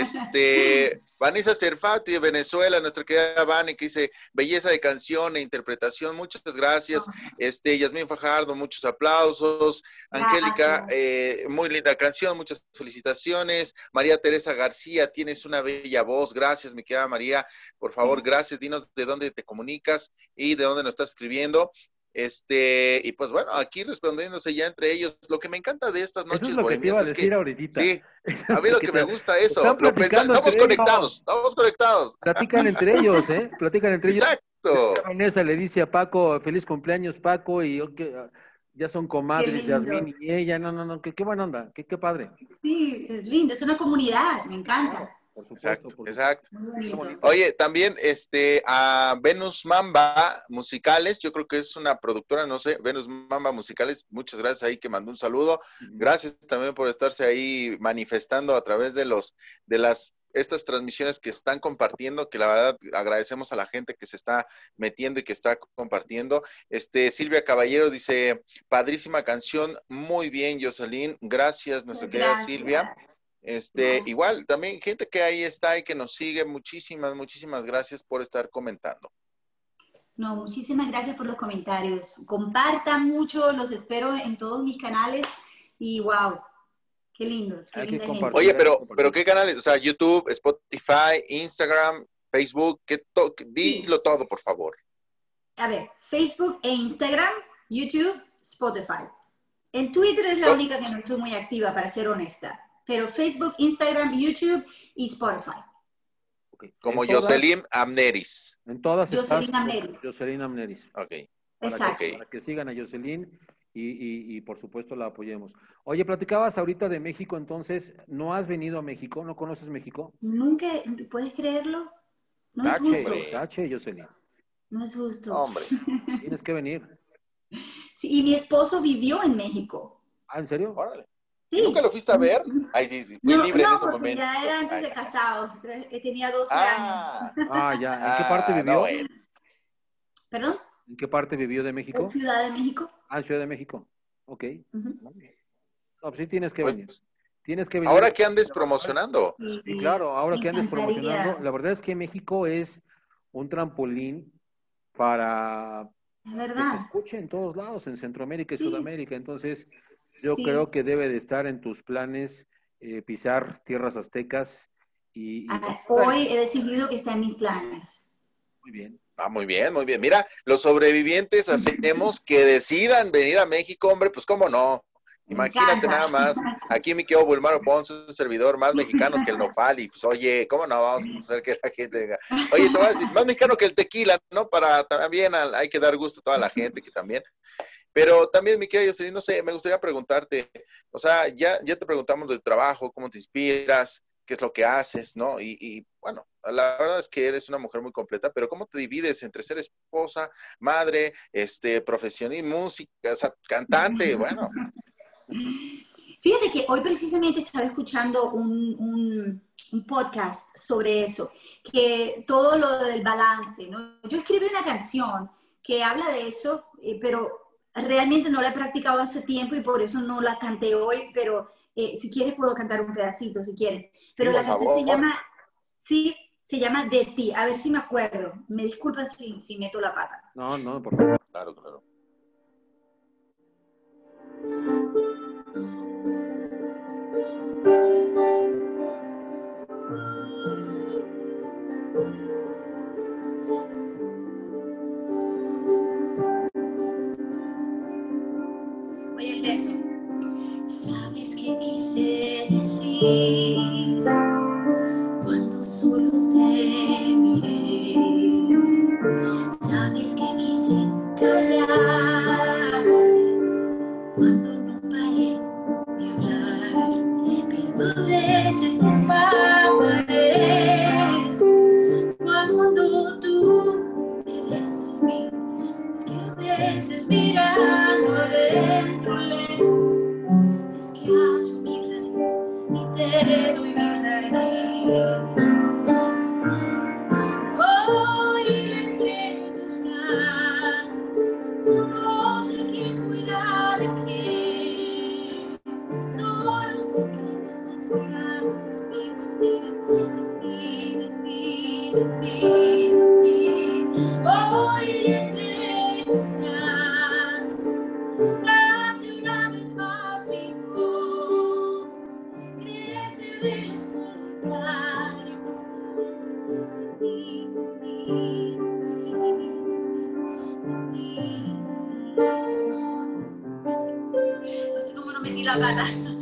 este, Vanessa Cerfati de Venezuela, nuestra querida Vane, que dice, belleza de canción e interpretación, muchas gracias. Este, Yasmín Fajardo, muchos aplausos. Angélica, Gracias. eh, muy linda canción, muchas felicitaciones. María Teresa García, tienes una bella voz, gracias, mi querida María. Por favor, gracias, dinos de dónde te comunicas y de dónde nos estás escribiendo. Este, y pues bueno, aquí respondiéndose ya entre ellos, lo que me encanta de estas Eso es noches lo que te iba bohemias a es decir que, ahorita. sí, Eso a es mí lo lo que que te... me gusta eso, Están lo pensa, platicando estamos entre ellos. conectados, estamos conectados. Platican entre ellos, ¿eh? Platican entre ellos. Exacto. Vanessa le dice a Paco, feliz cumpleaños, Paco, y ok, ya son Qué comadres, lindo. Yasmín y ella. No, no, no, qué, qué buena onda, qué, qué padre. Sí, es lindo, es una comunidad, me Claro, encanta. por supuesto, Exacto, por supuesto. exacto. Muy Qué bonito. bonito. Oye, también este a Venus Mamba Musicales, yo creo que es una productora, no sé, Venus Mamba Musicales, muchas gracias ahí que mandó un saludo. Ujú. Gracias también por estarse ahí manifestando a través de los de las estas transmisiones que están compartiendo, que la verdad agradecemos a la gente que se está metiendo y que está compartiendo. Este Silvia Caballero dice, padrísima canción, muy bien, Jocelyn, gracias, nuestra querida Silvia. Gracias. Este, Gracias. igual, también gente que ahí está y que nos sigue, muchísimas, muchísimas gracias por estar comentando. No, muchísimas gracias por los comentarios. Compartan mucho, los espero en todos mis canales y wow, qué lindos, qué Hay que linda gente. compartir. Oye, pero, pero ¿qué canales? O sea, YouTube, Spotify, Instagram, Facebook, ¿qué to- dilo Sí. todo, por favor. A ver, Facebook e Instagram, YouTube, Spotify. En Twitter es la To- única que no estoy muy activa, para ser honesta. Pero Facebook, Instagram, YouTube y Spotify. Okay. Como En todas, Jocelyn Amneris. en todas Jocelyn estás Amneris. Jocelyn Amneris. Ok. Para Exacto. que, para que sigan a Jocelyn y, y, y por supuesto la apoyemos. Oye, platicabas ahorita de México, entonces, ¿no has venido a México? ¿No conoces México? Nunca, ¿puedes creerlo? No es Tache, justo. tache, Jocelyn. No es justo. Hombre. Tienes que venir. Sí, y mi esposo vivió en México. ¿Ah, en serio? Órale. Sí. ¿Nunca lo fuiste a ver? Ay, sí, fui No, libre no, en ese porque momento. ya era antes Ay. de casados. que Tenía doce Ah, años. Ah, ya. ¿En qué parte ah, vivió? no, bueno. ¿Perdón? ¿En qué parte vivió de ¿En México? Ciudad de México? Ah, en Ciudad de México. Ok. Uh-huh. No, pues sí tienes que Pues, venir. Tienes que venir. ahora que andes promocionando. Sí, Y claro, ahora me que andes encantaría. promocionando, la verdad es que México es un trampolín para Es que se verdad. escuche en todos lados, en Centroamérica y Sí. Sudamérica. Entonces, yo Sí. creo que debe de estar en tus planes eh, pisar tierras aztecas y, y Ah, bueno, hoy he decidido que está en mis planes. muy bien. Ah, muy bien, muy bien. Mira, los sobrevivientes hacemos que decidan venir a México, hombre, pues cómo no. Me Imagínate encanta. nada más. Aquí mi querido Bulmaro Ponce, un servidor más mexicanos que el nopal. Y pues, oye, ¿cómo no vamos a hacer que la gente venga? Oye, te voy a decir, más mexicano que el tequila, ¿no? Para también al- hay que dar gusto a toda la gente que también. Pero también, mi querida Jocelyn, no sé, me gustaría preguntarte, o sea, ya, ya te preguntamos del trabajo, cómo te inspiras, qué es lo que haces, ¿no? Y, y, bueno, la verdad es que eres una mujer muy completa, pero ¿cómo te divides entre ser esposa, madre, este, profesional, música, o sea, cantante? Bueno, Fíjate que hoy precisamente estaba escuchando un, un, un podcast sobre eso, que todo lo del balance, ¿no? Yo escribí una canción que habla de eso, eh, pero realmente no la he practicado hace tiempo y por eso no la canté hoy, pero eh, si quieres puedo cantar un pedacito, si quieres. Pero por la canción favor. se llama, sí, se llama De Ti, a ver si me acuerdo. Me disculpas si, si meto la pata. No, no, por favor. Claro, claro. Oye el verso. ¿Sabes qué quise decir cuando solo te miré? ¿Sabes qué quise callar cuando no paré de hablar? Pero a veces desaparezco cuando tú me ves al fin. Es que a veces mirando adentro lejos es que hallo mi raíz y te doy mi raíz. Hoy le entrego tus brazos, no sé quién cuida de quién, solo sé que de esos brazos vivo entera, de ti, de ti, de ti, de ti. Hoy le entrego tus brazos, nace una vez más mi voz, crece de lo solitario que está dentro de mí, de mí, de mí. No sé cómo no metí la pata.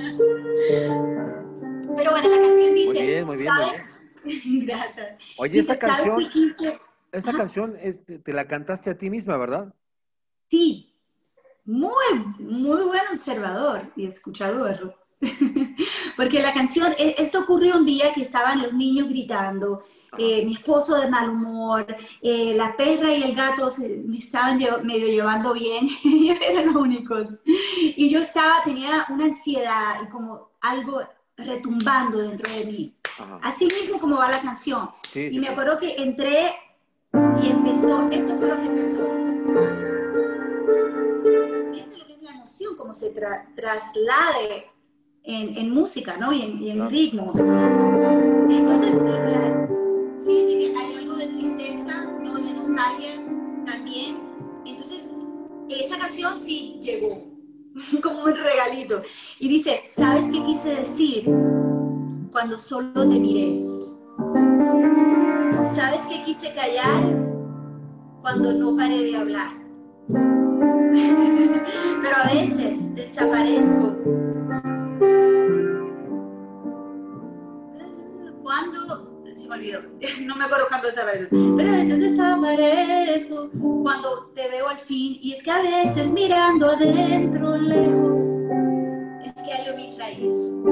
Pero bueno, la canción dice, Muy bien, muy bien, muy bien. ¿sabes? Gracias. Oye, Dice, esa ¿sabes canción, qué quise? esa Ajá. canción es- te la cantaste a ti misma, ¿verdad? Sí, muy, muy buen observador y escuchador. Porque la canción, e- esto ocurrió un día que estaban los niños gritando, eh, mi esposo de mal humor, eh, la perra y el gato se, me estaban lle- medio llevando bien, ellos eran los únicos. Y yo estaba, tenía una ansiedad y como algo retumbando dentro de mí. Ajá. Así mismo como va la canción. Sí, Y sí, me sí. acuerdo que entré y empezó, esto fue lo que empezó. Fíjate lo que es la emoción, cómo se tra traslade en, en música, ¿no? Y en, y en Claro. ritmo. Entonces, la, fíjate que hay algo de tristeza, ¿no? De nostalgia, también. Entonces, esa canción sí llegó como un regalito. Y dice, ¿sabes qué quise decir cuando solo te miré? ¿Sabes qué quise callar cuando no paré de hablar? Pero a veces desaparezco. Cuando, se me olvidó, no me acuerdo cuándo desaparezco, pero a veces desaparezco cuando te veo al fin. Y es que a veces mirando adentro, lejos, es que hallo mi raíz.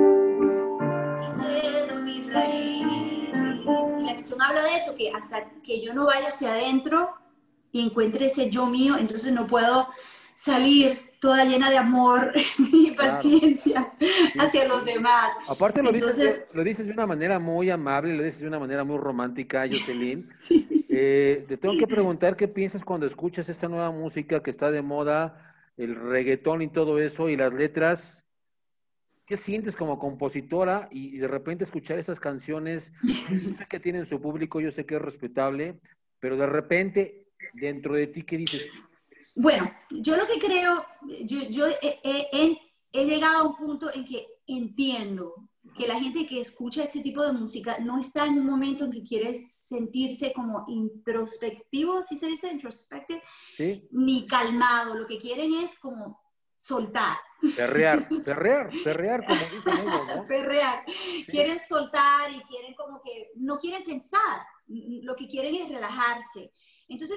Y quedo mi raíz. Y la canción habla de eso, que hasta que yo no vaya hacia adentro y encuentre ese yo mío, entonces no puedo salir toda llena de amor y paciencia claro. hacia sí, los sí. demás. Aparte lo, Entonces, dices de, lo dices de una manera muy amable, lo dices de una manera muy romántica, Jocelyn. Sí. Eh, te tengo que preguntar qué piensas cuando escuchas esta nueva música que está de moda, el reggaetón y todo eso, y las letras. ¿Qué sientes como compositora y, y de repente escuchar esas canciones? Yo sé que tienen su público, yo sé que es respetable, pero de repente, dentro de ti, ¿qué dices? Bueno, yo lo que creo, yo, yo he, he, he llegado a un punto en que entiendo que la gente que escucha este tipo de música no está en un momento en que quiere sentirse como introspectivo, ¿sí se dice? Introspective, ¿sí? Ni calmado. Lo que quieren es como soltar. Perrear, perrear, perrear, como dicen ellos, ¿no? Perrear. Sí. Quieren soltar y quieren como que, no quieren pensar. Lo que quieren es relajarse. Entonces,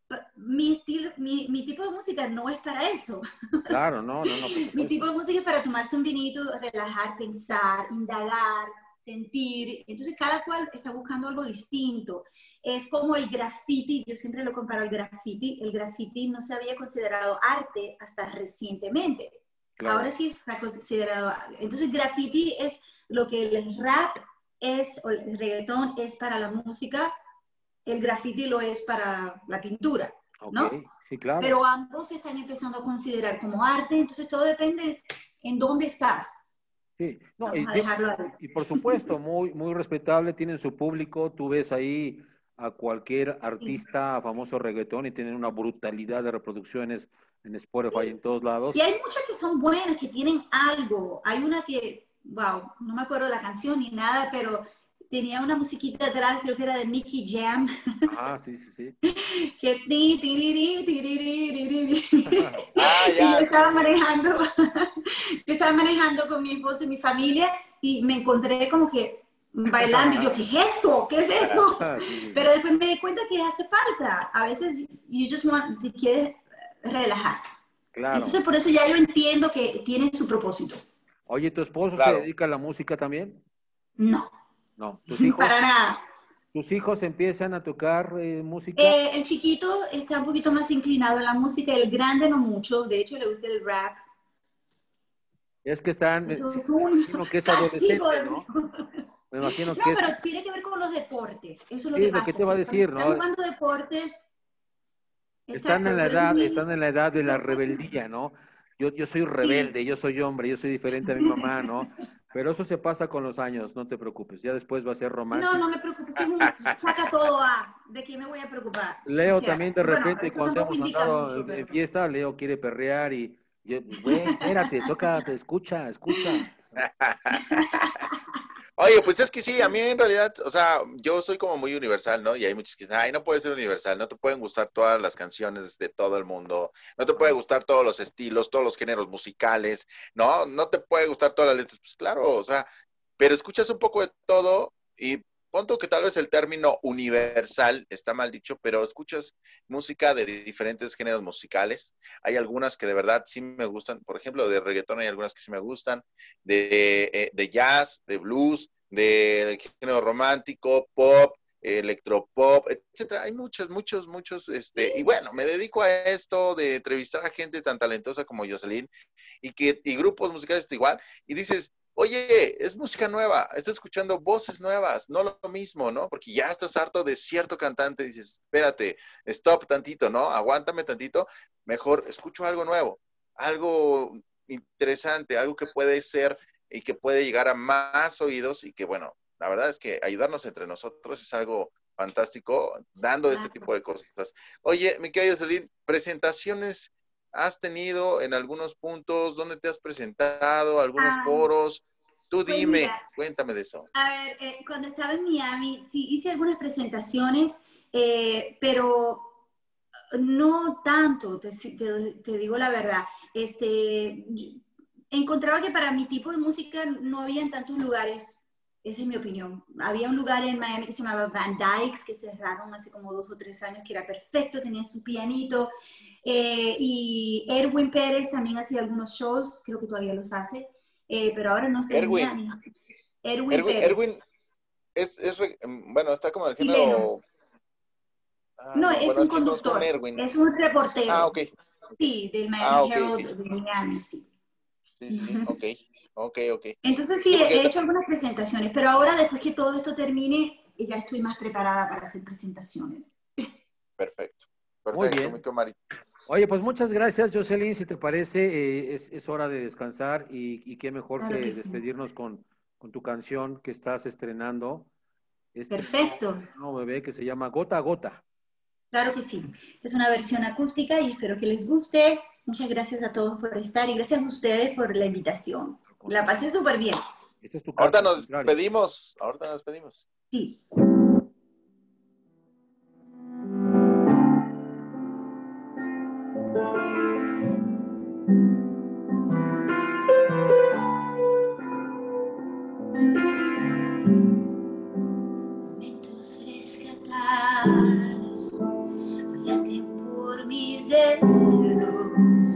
Mi, estilo, mi, mi tipo de música no es para eso. Claro, no, no, no. Mi tipo de música es para tomarse un vinito, relajar, pensar, indagar, sentir. Entonces cada cual está buscando algo distinto. Es como el graffiti, yo siempre lo comparo al graffiti. El graffiti no se había considerado arte hasta recientemente. Claro. Ahora sí está considerado arte. Entonces graffiti es lo que el rap es, o el reggaetón es para la música. El graffiti lo es para la pintura, ¿no? Okay, sí, claro. Pero ambos se están empezando a considerar como arte, entonces todo depende en dónde estás. Sí, no, Vamos y, a dejarlo ahí. Y por supuesto, muy, muy respetable, tienen su público, tú ves ahí a cualquier artista sí. famoso reggaetón y tienen una brutalidad de reproducciones en Spotify sí. en todos lados. Y hay muchas que son buenas, que tienen algo. Hay una que, wow, no me acuerdo la canción ni nada, pero tenía una musiquita atrás, creo que era de Nicky Jam. Ah, sí, sí, sí. Que ti, tiriri, tiriri, tiriri. Ah, ya, y yo estaba sí, manejando, yo estaba manejando con mi esposo y mi familia y me encontré como que bailando y yo, ¿qué es esto? ¿Qué es esto? Pero después me di cuenta que hace falta. A veces you just want, te quieres relajar. Claro. Entonces por eso ya yo entiendo que tiene su propósito. Oye, ¿tu esposo Claro. se dedica a la música también? No. No, ¿tus hijos? Para nada. ¿Tus hijos empiezan a tocar eh, música? Eh, el chiquito está un poquito más inclinado en la música, el grande no mucho, de hecho le gusta el rap. Es que están, Eso sí, es un me imagino que es adolescente, ¿no? Me imagino no, que pero es... tiene que ver con los deportes, eso es lo sí, que lo pasa. que te va a decir, Están ¿no? jugando deportes. Están Exacto, en la pero edad, esos están niños... en la edad de la rebeldía, ¿no? Yo, yo soy rebelde, sí. yo soy hombre, yo soy diferente a mi mamá, ¿no? Pero eso se pasa con los años, no te preocupes. Ya después va a ser romántico. No, no me preocupes, si un, saca todo A. ¿De qué me voy a preocupar? Leo o sea, también de repente, bueno, cuando hemos andado mucho, en, pero... en fiesta, Leo quiere perrear y yo, güey, espérate, toca, te escucha, escucha. Oye, pues es que sí, a mí en realidad, o sea, yo soy como muy universal, ¿no? Y hay muchos que dicen, ay, no puede ser universal, no te pueden gustar todas las canciones de todo el mundo, no te puede gustar todos los estilos, todos los géneros musicales, ¿no? No te puede gustar todas las letras, pues claro, o sea, pero escuchas un poco de todo y punto que tal vez el término universal está mal dicho, pero escuchas música de diferentes géneros musicales. Hay algunas que de verdad sí me gustan. Por ejemplo, de reggaetón hay algunas que sí me gustan. De, eh, de jazz, de blues, de género romántico, pop, electropop, etcétera. Hay muchos, muchos, muchos. Este, y bueno, me dedico a esto de entrevistar a gente tan talentosa como Jocelyn y, que, y grupos musicales igual. Y dices, oye, es música nueva, estás escuchando voces nuevas, no lo mismo, ¿no? Porque ya estás harto de cierto cantante, dices, espérate, stop tantito, ¿no? Aguántame tantito, mejor escucho algo nuevo, algo interesante, algo que puede ser y que puede llegar a más oídos y que, bueno, la verdad es que ayudarnos entre nosotros es algo fantástico, dando este Claro. tipo de cosas. Oye, mi querida Jocelyn, presentaciones has tenido en algunos puntos, ¿dónde te has presentado? ¿Algunos Ah, foros? Tú pues mira, dime, cuéntame de eso. a ver, eh, cuando estaba en Miami, sí hice algunas presentaciones, eh, pero no tanto, te, te- te digo la verdad. Este, yo encontraba que para mi tipo de música no había en tantos lugares, esa es mi opinión. Había un lugar en Miami que se llamaba Van Dyke's, que cerraron hace como dos o tres años, que era perfecto, tenía su pianito. Eh, y Erwin Pérez también hacía algunos shows, creo que todavía los hace, eh, pero ahora no estoy en Erwin, Miami. Erwin Erwin, Pérez, Erwin es, es, re- mm, bueno, está como el chileno. género, ah, No, no, es bueno, un es que yo conozco un conductor, Erwin. es un Ah, reportero. ok, ok. Sí, del Ah, Miami ok, ok. Herald de Miami, sí. Sí, sí, sí, ok, ok, ok. Entonces Sí, sí, porque he hecho algunas presentaciones, pero ahora después que todo esto termine, ya estoy más preparada para hacer presentaciones. perfecto, Muy perfecto, mi bien. querido Mari. Oye, pues muchas gracias, Jocelyn. Si te parece, eh, es, es hora de descansar y, y qué mejor Claro que que sí. despedirnos con, con tu canción que estás estrenando, este Perfecto. nuevo bebé que se llama Gota a Gota. Claro que sí. Es una versión acústica y espero que les guste. Muchas gracias a todos por estar y gracias a ustedes por la invitación. Al La contrario, pasé súper bien. esta es tu casa, Ahorita al nos contrario. despedimos, ahorita nos despedimos. Sí. Momentos rescatados, late por mis dedos.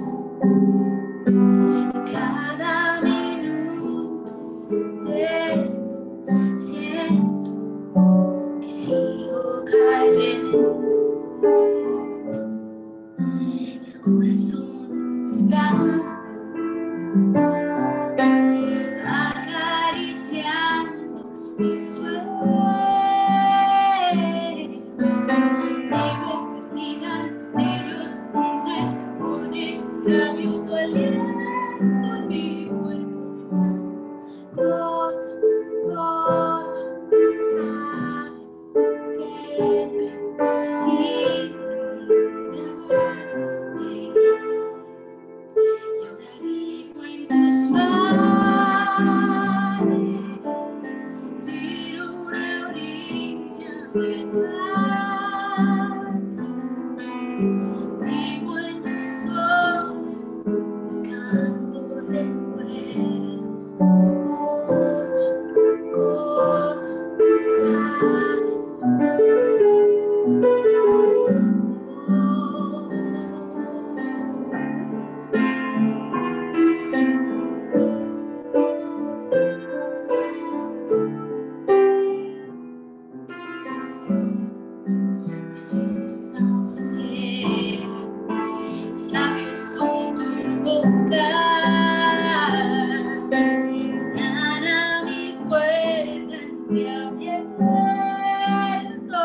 Cada minuto es eterno, siento que sigo cayendo. El corazón dando, acariciando mis sueños. Vivo perdida en destellos, un sabor de tus labios, tu aliento en mi cuerpo. Gota, gota, sabes, siempre inundarme. Y ahora vivo en tus mares, sin una orilla me alcanza. Vivo en tus olas, buscando recuerdos. Gota, gota, sabes. Mis ojos aún se cierran, mis labios son tu boca. Mañana mi puerta entreabierto.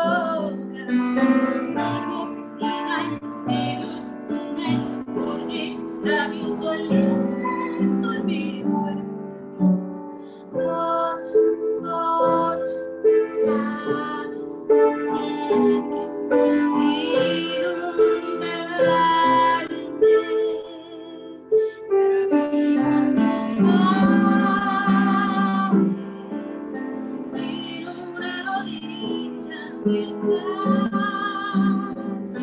Vivo perdida en tus dedos, un sabor de tus labios, tu aliento en mi cuerpo. Gota, gota, sabes, siempre inundarme. Pero vivo en tus mares, sin una orilla me alcanza.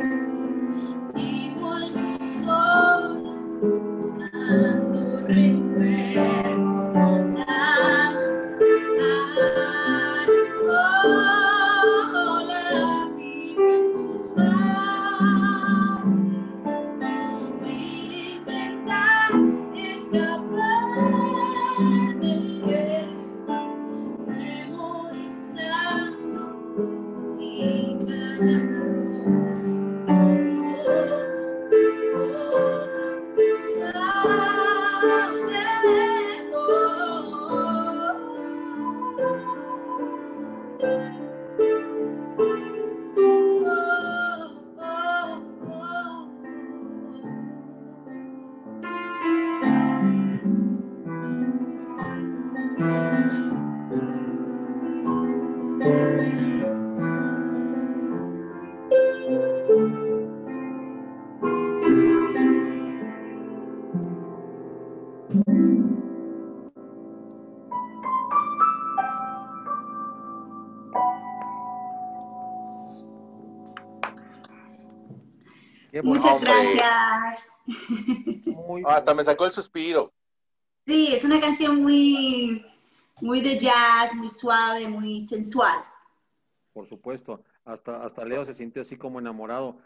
Vivo en tus olas, buscando recuerdos, damas, arolas. Vivo en tus mares, sin intentar escaparme, memorizando ti cada rosa. Muchas Hombre. gracias. Muy oh, hasta me sacó el suspiro. Sí, es una canción muy, muy de jazz, muy suave, muy sensual. Por supuesto. Hasta, hasta Leo se sintió así como enamorado.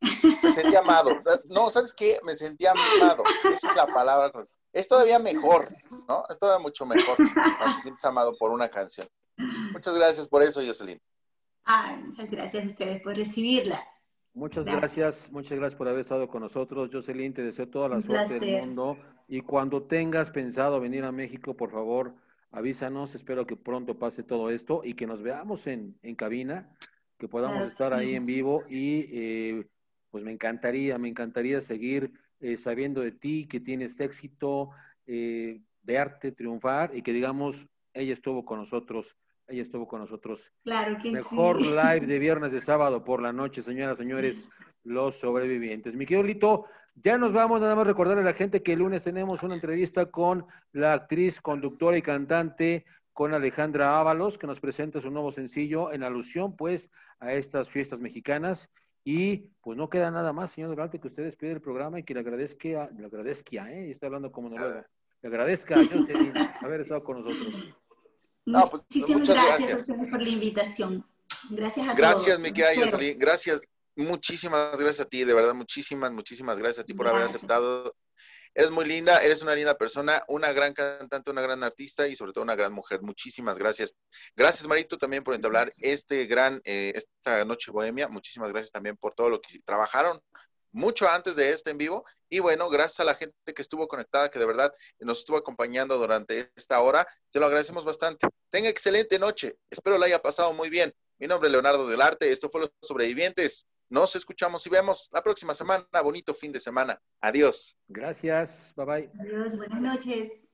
Me sentí amado. No, ¿sabes qué? Me sentí amado. Esa es la palabra. Es todavía mejor, ¿no? Es todavía mucho mejor cuando te sientes amado por una canción. Muchas gracias por eso, Jocelyn. Ay, muchas gracias a ustedes por recibirla. Muchas gracias. gracias, muchas gracias por haber estado con nosotros. Jocelyn, te deseo toda la Un suerte placer. del mundo. Y cuando tengas pensado venir a México, por favor, avísanos. Espero que pronto pase todo esto y que nos veamos en, en cabina, que podamos Claro que estar sí. ahí en vivo. Y eh, pues me encantaría, me encantaría seguir eh, sabiendo de ti, que tienes éxito, eh, verte triunfar y que digamos, ella estuvo con nosotros. Ella estuvo con nosotros. Claro que Mejor sí. live de viernes de sábado por la noche, señoras, señores, los sobrevivientes. Mi querido Lito, ya nos vamos, nada más recordarle a la gente que el lunes tenemos una entrevista con la actriz, conductora y cantante, con Alejandra Ábalos, que nos presenta su nuevo sencillo en alusión, pues, a estas fiestas mexicanas. Y pues no queda nada más, señor Durante, que usted despide el programa y que le agradezca, le agradezca, ¿eh? Y está hablando como noruego. Le agradezca a Jocelyn haber estado con nosotros. No, pues, Muchísimas muchas gracias, gracias a ustedes por la invitación. Gracias a gracias, todos. mi querida Jocelyn. Gracias. Muchísimas gracias a ti, de verdad, muchísimas, muchísimas gracias a ti por gracias. haber aceptado. Eres muy linda, eres una linda persona, una gran cantante, una gran artista y sobre todo una gran mujer. Muchísimas gracias. Gracias, Marito, también por entablar este gran, eh, esta noche bohemia. Muchísimas gracias también por todo lo que trabajaron mucho antes de este en vivo. Y bueno, gracias a la gente que estuvo conectada, que de verdad nos estuvo acompañando durante esta hora. Se lo agradecemos bastante. Tenga excelente noche. Espero la haya pasado muy bien. Mi nombre es Leonardo del Arte. Esto fue Los Sobrevivientes. Nos escuchamos y vemos la próxima semana. Bonito fin de semana. Adiós. Gracias. Bye bye. Adiós. Buenas noches.